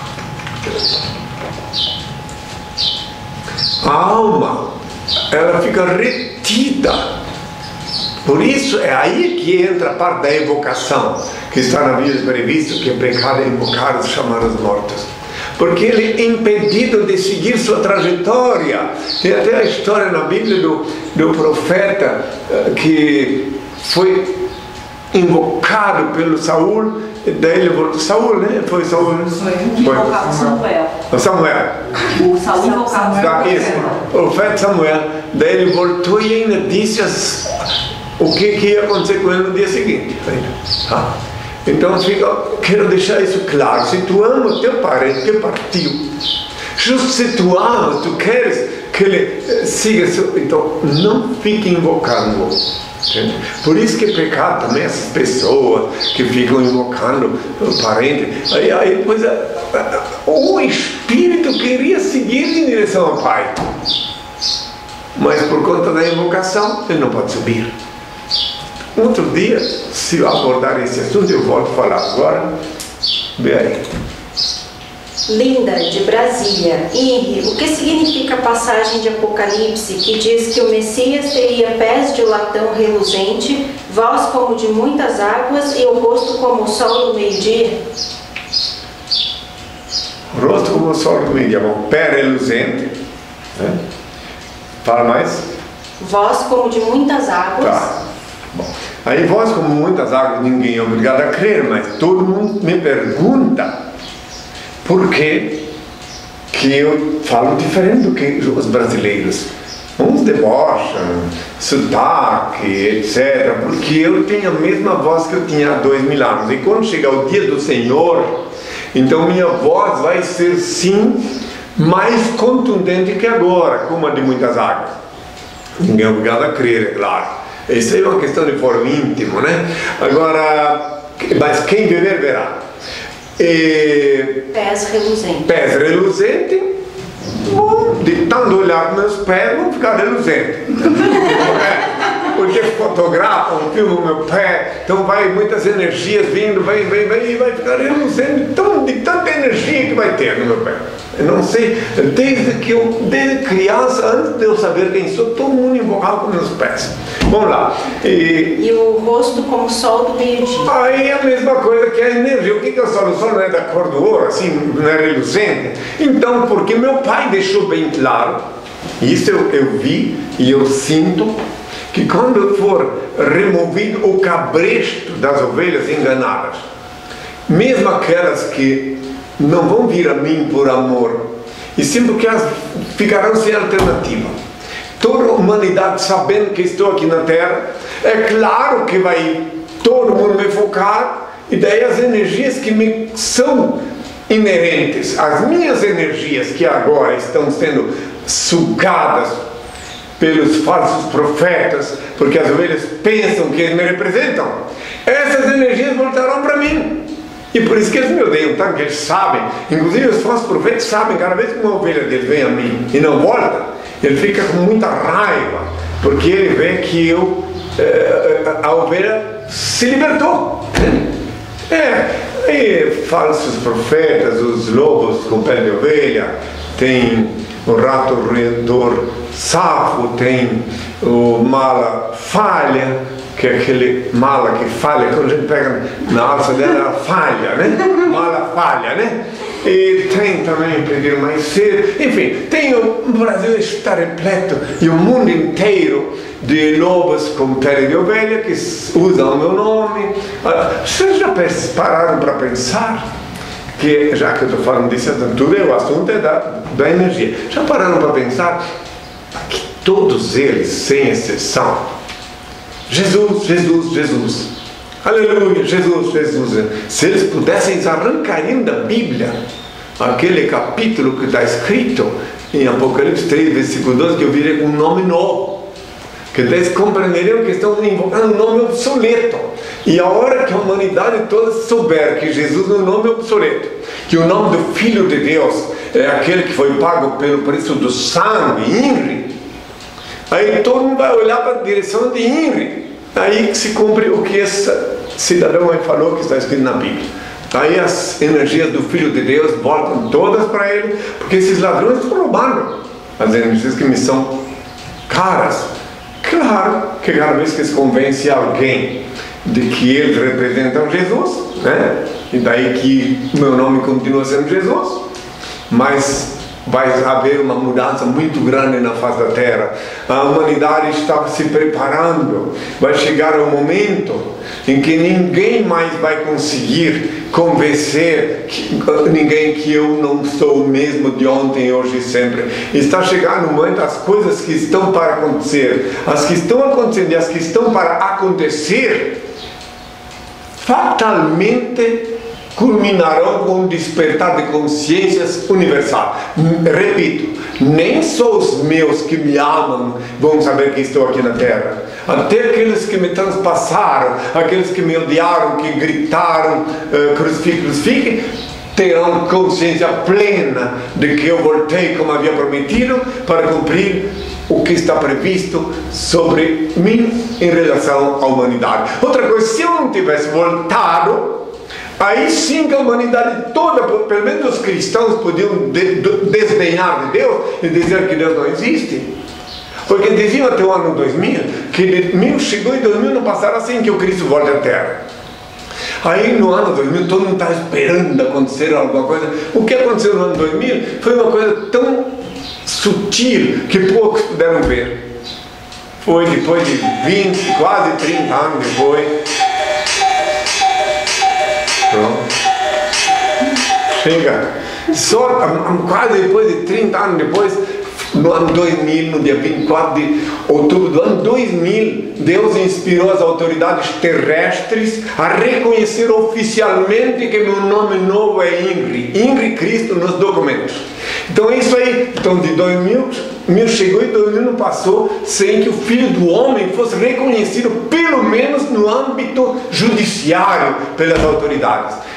a alma, ela fica retida. Por isso é aí que entra a parte da evocação, que está na Bíblia previsto, que é pecado é invocar os chamados mortos. Porque ele é impedido de seguir sua trajetória. Tem até a história na Bíblia do profeta que foi invocado pelo Saul, daí ele voltou. Saul, né? Foi Saul, né? Foi invocado Samuel. Samuel. O Saul invocado isso, o profeta Samuel. Daí ele voltou e ainda disse o que ia acontecer com ele no dia seguinte. Então quero deixar isso claro. Se tu ama o teu parente que partiu, justo se tu amas, tu queres que ele siga, então não fique invocando. Por isso que é pecado também essas pessoas que ficam invocando o parente. Aí depois o espírito queria seguir em direção ao Pai, mas por conta da invocação ele não pode subir. Outro dia, se eu abordar esse assunto, eu volto a falar. Agora, vê aí. Linda, de Brasília. Henri, o que significa a passagem de Apocalipse que diz que o Messias teria pés de latão reluzente, voz como de muitas águas e o rosto como o sol do meio-dia? Rosto como o sol do meio-dia, bom, pé reluzente. Né? Fala mais. Voz como de muitas águas. Tá. Bom, aí voz como muitas águas, ninguém é obrigado a crer, mas todo mundo me pergunta por que eu falo diferente do que os brasileiros. Uns debocham, sotaque, etc. Porque eu tenho a mesma voz que eu tinha há 2000 anos. E quando chegar o dia do Senhor, então minha voz vai ser sim mais contundente que agora, como a de muitas águas. Ninguém é obrigado a crer, é claro. Isso aí é uma questão de foro íntimo, né? Agora, mas quem viver verá. Pés reluzentes. Pés reluzentes, de tanto olhar meus pés, vão ficar reluzentes. porque fotografam, filmam meu pé, então vai muitas energias vindo, vem, e vai ficar reluzendo de tanta energia que vai ter no meu pé. Eu não sei, desde criança, antes de eu saber quem sou, todo mundo invocava com meus pés. Vamos lá. E o rosto como o sol do meio-dia. Aí é a mesma coisa que a energia. O que é o sol? O sol não é da cor do ouro, assim, não é reluzente? Então, porque meu pai deixou bem claro, isso eu vi e eu sinto, que quando for removido o cabresto das ovelhas enganadas, mesmo aquelas que não vão vir a mim por amor, e sim porque elas ficarão sem alternativa. Toda a humanidade sabendo que estou aqui na Terra, é claro que vai todo mundo me focar, e daí as energias que me são inerentes, as minhas energias que agora estão sendo sugadas pelos falsos profetas, porque as ovelhas pensam que eles me representam, essas energias voltarão para mim. E por isso que eles me odeiam tanto, que eles sabem, inclusive os falsos profetas sabem, cada vez que uma ovelha dele vem a mim e não volta, ele fica com muita raiva, porque ele vê que a ovelha se libertou. E falsos profetas, os lobos com pele de ovelha, tem o rato roedor safo, tem o mala falha, que é aquele mala que falha, quando a gente pega na alça dela, ela falha, né? Mala falha, né? E tem também pedir mais cedo. Enfim, tem o Brasil está repleto e o mundo inteiro de lobos com pele de ovelha que usam o meu nome. Vocês já pararam para pensar que, já que eu estou falando disso, tudo o assunto é da energia. Já pararam para pensar que todos eles, sem exceção, Jesus, Jesus, Jesus, aleluia, Jesus, Jesus. Se eles pudessem, eles arrancariam da Bíblia aquele capítulo que está escrito em Apocalipse 3, versículo 12, que eu virei com um nome novo, que eles compreenderiam que estão invocando um nome obsoleto. E a hora que a humanidade toda souber que Jesus é um nome obsoleto, que o nome do Filho de Deus é aquele que foi pago pelo preço do sangue, INRI, aí todo mundo vai olhar para a direção de INRI. Aí que se cumpre o que esse cidadão aí falou, que está escrito na Bíblia. Aí as energias do Filho de Deus voltam todas para ele, porque esses ladrões estão roubando as energias que me são caras. Claro que cada vez que se convence alguém de que eles representam Jesus, né? E daí que meu nome continua sendo Jesus, mas vai haver uma mudança muito grande na face da Terra. A humanidade está se preparando. Vai chegar o momento em que ninguém mais vai conseguir convencer ninguém que eu não sou o mesmo de ontem, hoje e sempre. Está chegando o momento, as coisas que estão para acontecer, as que estão acontecendo e as que estão para acontecer, fatalmente culminarão com um despertar de consciências universal. Repito, nem só os meus que me amam vão saber que estou aqui na Terra. Até aqueles que me transpassaram, aqueles que me odiaram, que gritaram, crucifique, crucifique, terão consciência plena de que eu voltei como havia prometido para cumprir o que está previsto sobre mim em relação à humanidade. Outra coisa, se eu não tivesse voltado, aí sim que a humanidade toda, pelo menos os cristãos, podiam desdenhar de Deus e dizer que Deus não existe. Porque diziam até o ano 2000 que 1000 chegou e 2000 não passará sem que o Cristo volte à Terra. Aí no ano 2000 todo mundo está esperando acontecer alguma coisa. O que aconteceu no ano 2000 foi uma coisa tão sutil que poucos puderam ver. Foi depois de 20, quase 30 anos depois. Pronto. Chega. Só quase depois de 30 anos depois, no ano 2000, no dia 24 de outubro do ano 2000, Deus inspirou as autoridades terrestres a reconhecer oficialmente que meu nome novo é INRI, INRI Cristo nos documentos. Então é isso aí. Então de 2000 chegou e 2000 não passou sem que o Filho do Homem fosse reconhecido, pelo menos no âmbito judiciário, pelas autoridades.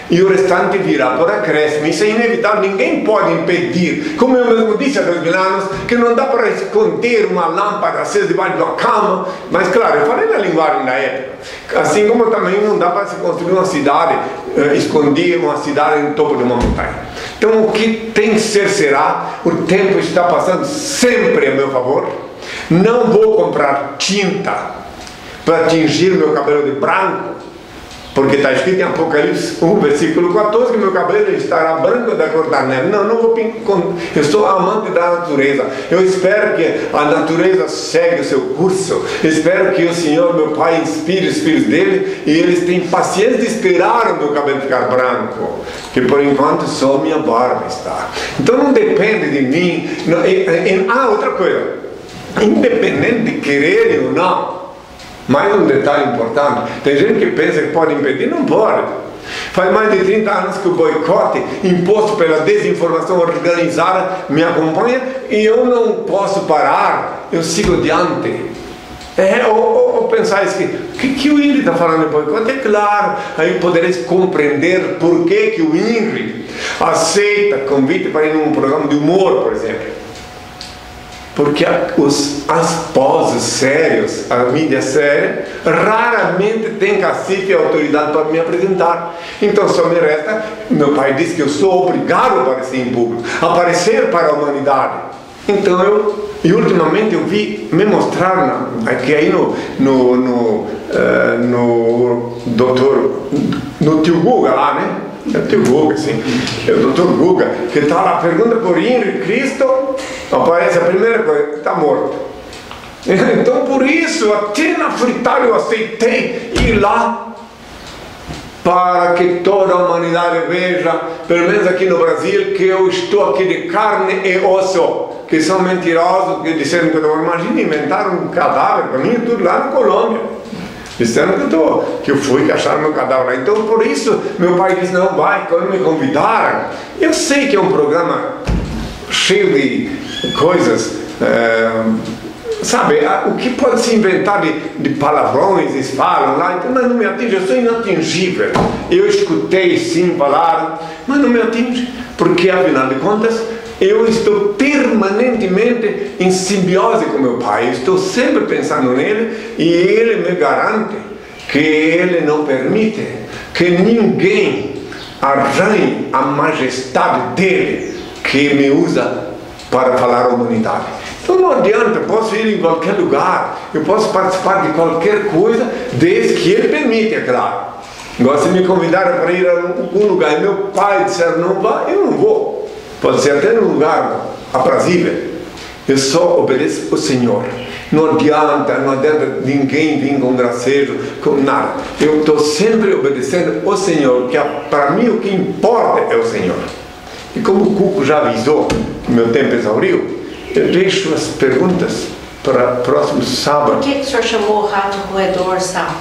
e o restante virá por acréscimo. Isso é inevitável, ninguém pode impedir. Como eu mesmo disse há 2000 anos, que não dá para esconder uma lâmpada acesa debaixo da cama. Mas claro, eu falei na linguagem da época. Assim como também não dá para se construir uma cidade, esconder uma cidade no topo de uma montanha. Então o que tem que ser será. O tempo está passando sempre a meu favor. Não vou comprar tinta para tingir meu cabelo de branco, porque está escrito em Apocalipse 1, versículo 14, que meu cabelo estará branco da cor da neve. Não vou pintar. Eu sou amante da natureza. Eu espero que a natureza segue o seu curso. Eu espero que o Senhor, meu Pai, inspire os filhos dele e eles tenham paciência de esperar o meu cabelo ficar branco, que por enquanto só minha barba está. Então não depende de mim. Outra coisa, independente de quererem ou não. Mais um detalhe importante, tem gente que pensa que pode impedir, não pode. Faz mais de 30 anos que o boicote imposto pela desinformação organizada me acompanha e eu não posso parar, eu sigo adiante. Ou pensar isso que o INRI está falando de boicote, é claro, aí podereis compreender por que o INRI aceita convite para ir num programa de humor, por exemplo. Porque as poses sérias, a mídia séria, raramente tem cacife e autoridade para me apresentar. Então só me resta, meu pai disse que eu sou obrigado a aparecer em público, aparecer para a humanidade. Então e ultimamente eu vi me mostrar aqui aí no tio Guga lá, né? É o tio Guga, sim. É o doutor Guga, que está lá, pergunta por INRI, Cristo, aparece a primeira coisa, está morto. Então por isso, até na fritada eu aceitei ir lá, para que toda a humanidade veja, pelo menos aqui no Brasil, que eu estou aqui de carne e osso, que são mentirosos, que disseram que eu imagina, inventaram um cadáver para mim, tudo lá na Colômbia. Disseram que eu fui que acharam meu cadáver lá. Então por isso meu pai disse, não vai, quando me convidaram, eu sei que é um programa cheio de coisas, sabe, o que pode se inventar de palavrões, eles falam lá, então, mas não me atinge, eu sou inatingível. Eu escutei sim falar, mas não me atinge, porque afinal de contas eu estou permanentemente em simbiose com meu pai, eu estou sempre pensando nele e ele me garante que ele não permite que ninguém arranhe a majestade dele, que me usa para falar a humanidade. Então não adianta, eu posso ir em qualquer lugar, eu posso participar de qualquer coisa, desde que ele permite, é claro. Agora, se me convidaram para ir a algum lugar e meu pai disser não vá, eu não vou. Pode ser até num lugar aprazível. Eu só obedeço o Senhor. Não adianta ninguém vir com gracejo, com nada. Eu estou sempre obedecendo o Senhor, que para mim o que importa é o Senhor. E como o Cuco já avisou que meu tempo exauriu, eu deixo as perguntas para o próximo sábado. Por que o senhor chamou o rato roedor sapo?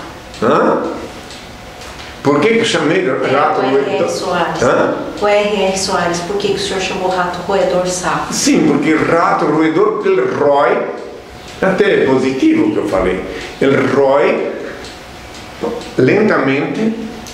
Por que chamei rato roedor? O R.R. Soares, por que o senhor chamou rato roedor sapo? Sim, porque rato roedor, ele rói, até é positivo o que eu falei, ele rói lentamente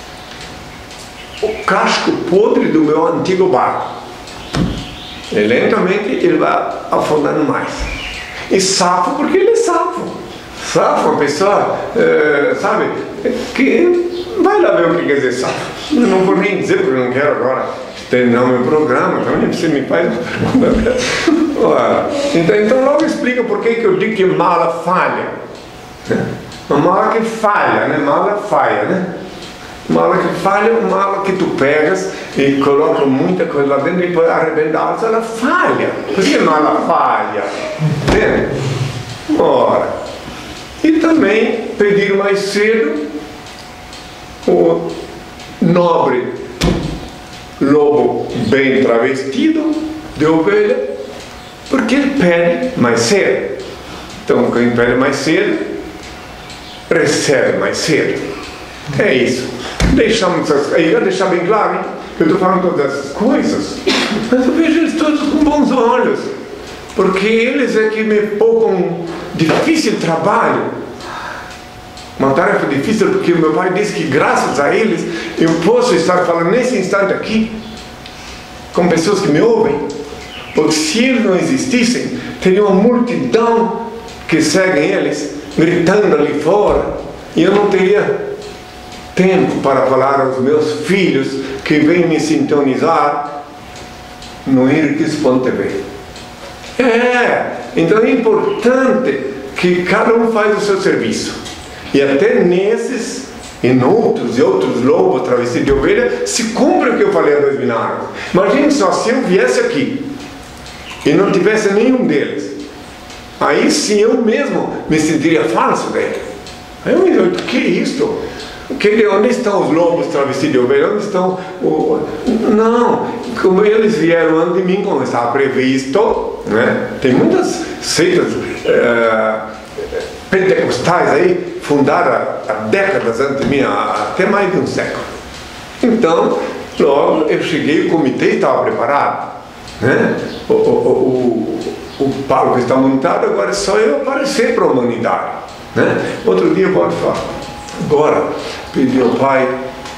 o casco podre do meu antigo barco. E lentamente ele vai afundando mais. E sapo, porque ele é sapo. Sapo, uma pessoa, sabe, que vai lá ver o que quer dizer sapo. Eu não vou nem dizer, porque eu não quero agora terminar o meu programa, então você me faz uma pergunta. Então logo explica por que eu digo que mala falha. Uma mala que falha, né? Mala falha, né? Mala que falha, mala que tu pegas e coloca muita coisa lá dentro e depois arrebenta, ela falha. Por que mala falha? Entende? Ora. E também pediram mais cedo o nobre lobo bem travestido de ovelha, porque ele pede mais cedo. Então quem pede mais cedo recebe mais cedo. É isso. Deixamos aí, eu deixar bem claro, hein? Eu estou falando todas essas coisas, mas eu vejo eles todos com bons olhos, porque eles é que me poupam difícil trabalho Uma tarefa difícil, porque meu pai disse que graças a eles eu posso estar falando nesse instante aqui com pessoas que me ouvem. Porque se eles não existissem, teria uma multidão que segue eles, gritando ali fora, e eu não teria tempo para falar aos meus filhos que vêm me sintonizar no henriquez.tv. Então é importante que cada um faz o seu serviço. E até nesses e noutros e outros lobos travestidos de ovelha se cumpre o que eu falei há 2000 anos. Imagine só se eu viesse aqui e não tivesse nenhum deles. Aí sim eu mesmo me sentiria falso dele. Aí eu me digo, o que é isto? Onde estão os lobos travestidos de ovelha? Onde estão? Não, como eles vieram antes de mim, como estava previsto, né? Tem muitas seitas pentecostais aí, fundadas há décadas antes de mim, até mais de um século. Então, logo eu cheguei, o comitê estava preparado, né? O Paulo que está montado, agora é só eu aparecer para a humanidade, né? Outro dia eu vou falar. Agora, pedi ao Pai,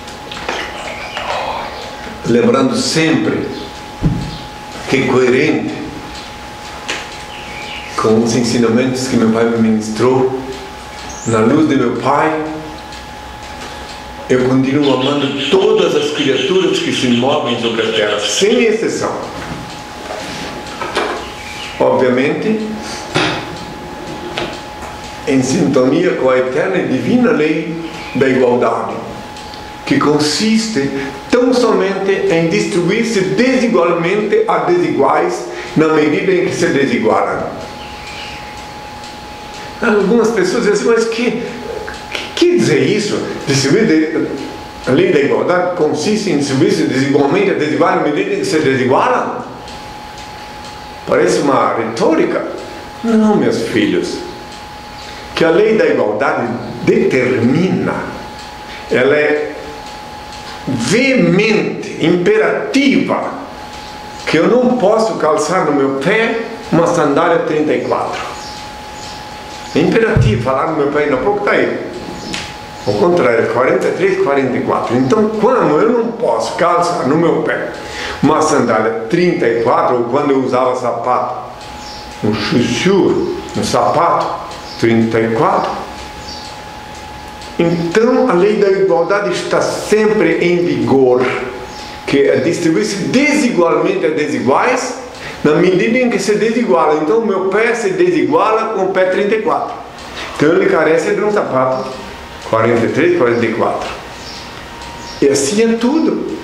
lembrando sempre que é coerente com os ensinamentos que meu Pai me ministrou, na luz de meu Pai, eu continuo amando todas as criaturas que se movem sobre a terra, sem exceção. Obviamente, em sintonia com a eterna e divina lei da igualdade, que consiste tão somente em distribuir-se desigualmente a desiguais na medida em que se desigualam. Algumas pessoas dizem assim, mas que dizer isso? A lei da igualdade consiste em distribuir-se desigualmente a desiguais na medida em que se desigualam? Parece uma retórica. Não, meus filhos. Que a lei da igualdade determina, ela é veemente, imperativa, que eu não posso calçar no meu pé uma sandália 34. É imperativo, falar no meu pé ainda há pouco está aí. Ao contrário, 43, 44. Então, quando eu não posso calçar no meu pé uma sandália 34, ou quando eu usava sapato, um chaussure, um sapato 34, então a lei da igualdade está sempre em vigor, que é distribuir-se desigualmente a desiguais na medida em que se desiguala. Então o meu pé se desiguala com o pé 34, então ele carece de um sapato 43, 44, e assim é tudo.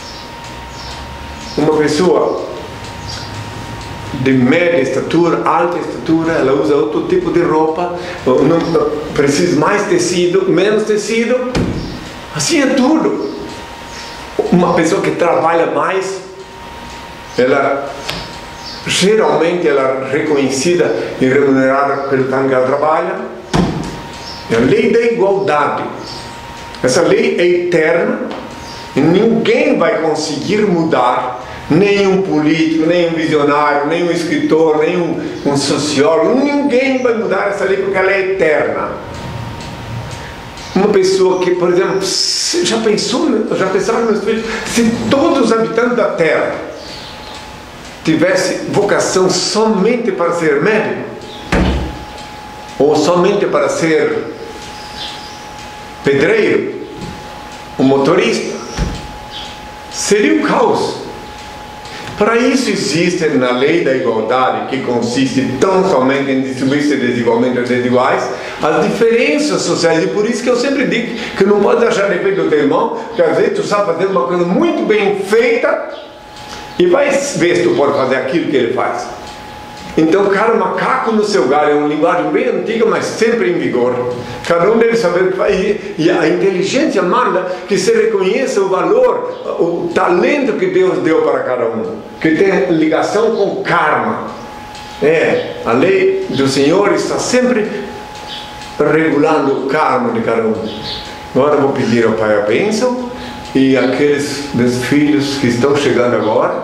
Uma pessoa de média estatura, alta estatura, ela usa outro tipo de roupa, não precisa mais tecido, menos tecido, assim é tudo. Uma pessoa que trabalha mais, ela geralmente ela é reconhecida e remunerada pelo tanto que ela trabalha. É a lei da igualdade. Essa lei é eterna e ninguém vai conseguir mudar. Nem um político, nem um visionário, nem um escritor, nem um sociólogo, ninguém vai mudar essa lei porque ela é eterna. Uma pessoa que, por exemplo, já pensaram meus filhos, se todos os habitantes da Terra tivessem vocação somente para ser médico, ou somente para ser pedreiro, um motorista, seria um caos. Para isso existe na lei da igualdade, que consiste tão somente em distribuir-se desigualmente as desiguais, as diferenças sociais. E por isso que eu sempre digo que não pode achar defeito do teu irmão, que às vezes tu sabe fazer uma coisa muito bem feita e vai ver se tu pode fazer aquilo que ele faz. Então, cada macaco no seu galho é uma linguagem bem antiga, mas sempre em vigor. Cada um deve saber o que faz. E a inteligência manda que se reconheça o valor, o talento que Deus deu para cada um, que tem ligação com karma. A lei do Senhor está sempre regulando o karma de cada um. Agora eu vou pedir ao Pai a bênção, e aqueles meus filhos que estão chegando agora,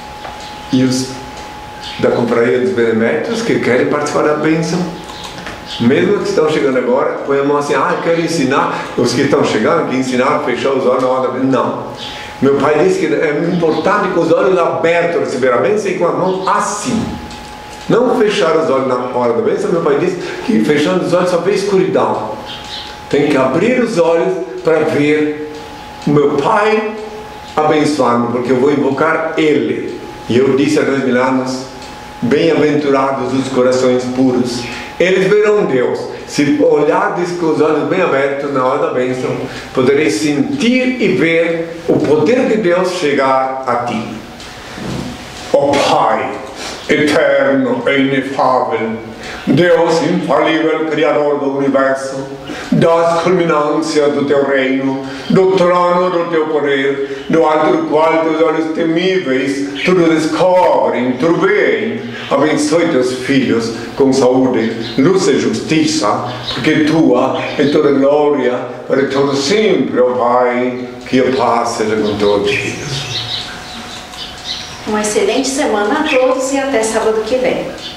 e os da Confraria dos Beneméritos que querem participar da bênção, Mesmo que estão chegando agora, põe a mão assim, eu quero ensinar, os que estão chegando, que ensinaram a fechar os olhos na hora da bênção. Não. Meu pai disse que é importante com os olhos abertos receber a bênção e com a mão assim. Não fechar os olhos na hora da bênção. Meu pai disse que fechando os olhos só vê escuridão. Tem que abrir os olhos para ver o meu pai abençoando, porque eu vou invocar Ele. E eu disse há 2000 anos, bem-aventurados os corações puros, eles verão Deus. Se olhardes com os olhos bem abertos na hora da bênção, podereis sentir e ver o poder de Deus chegar a ti. Ó Pai eterno e inefável, Deus infalível, Criador do Universo, das culminâncias do Teu reino, do trono do Teu poder, do alto do qual Teus olhos temíveis tudo descobrem, tudo veem. Abençoe Teus filhos com saúde, luz e justiça, porque Tua é toda glória para todo sempre, ó Pai, que a paz seja com todos os filhos. Uma excelente semana a todos e até sábado que vem.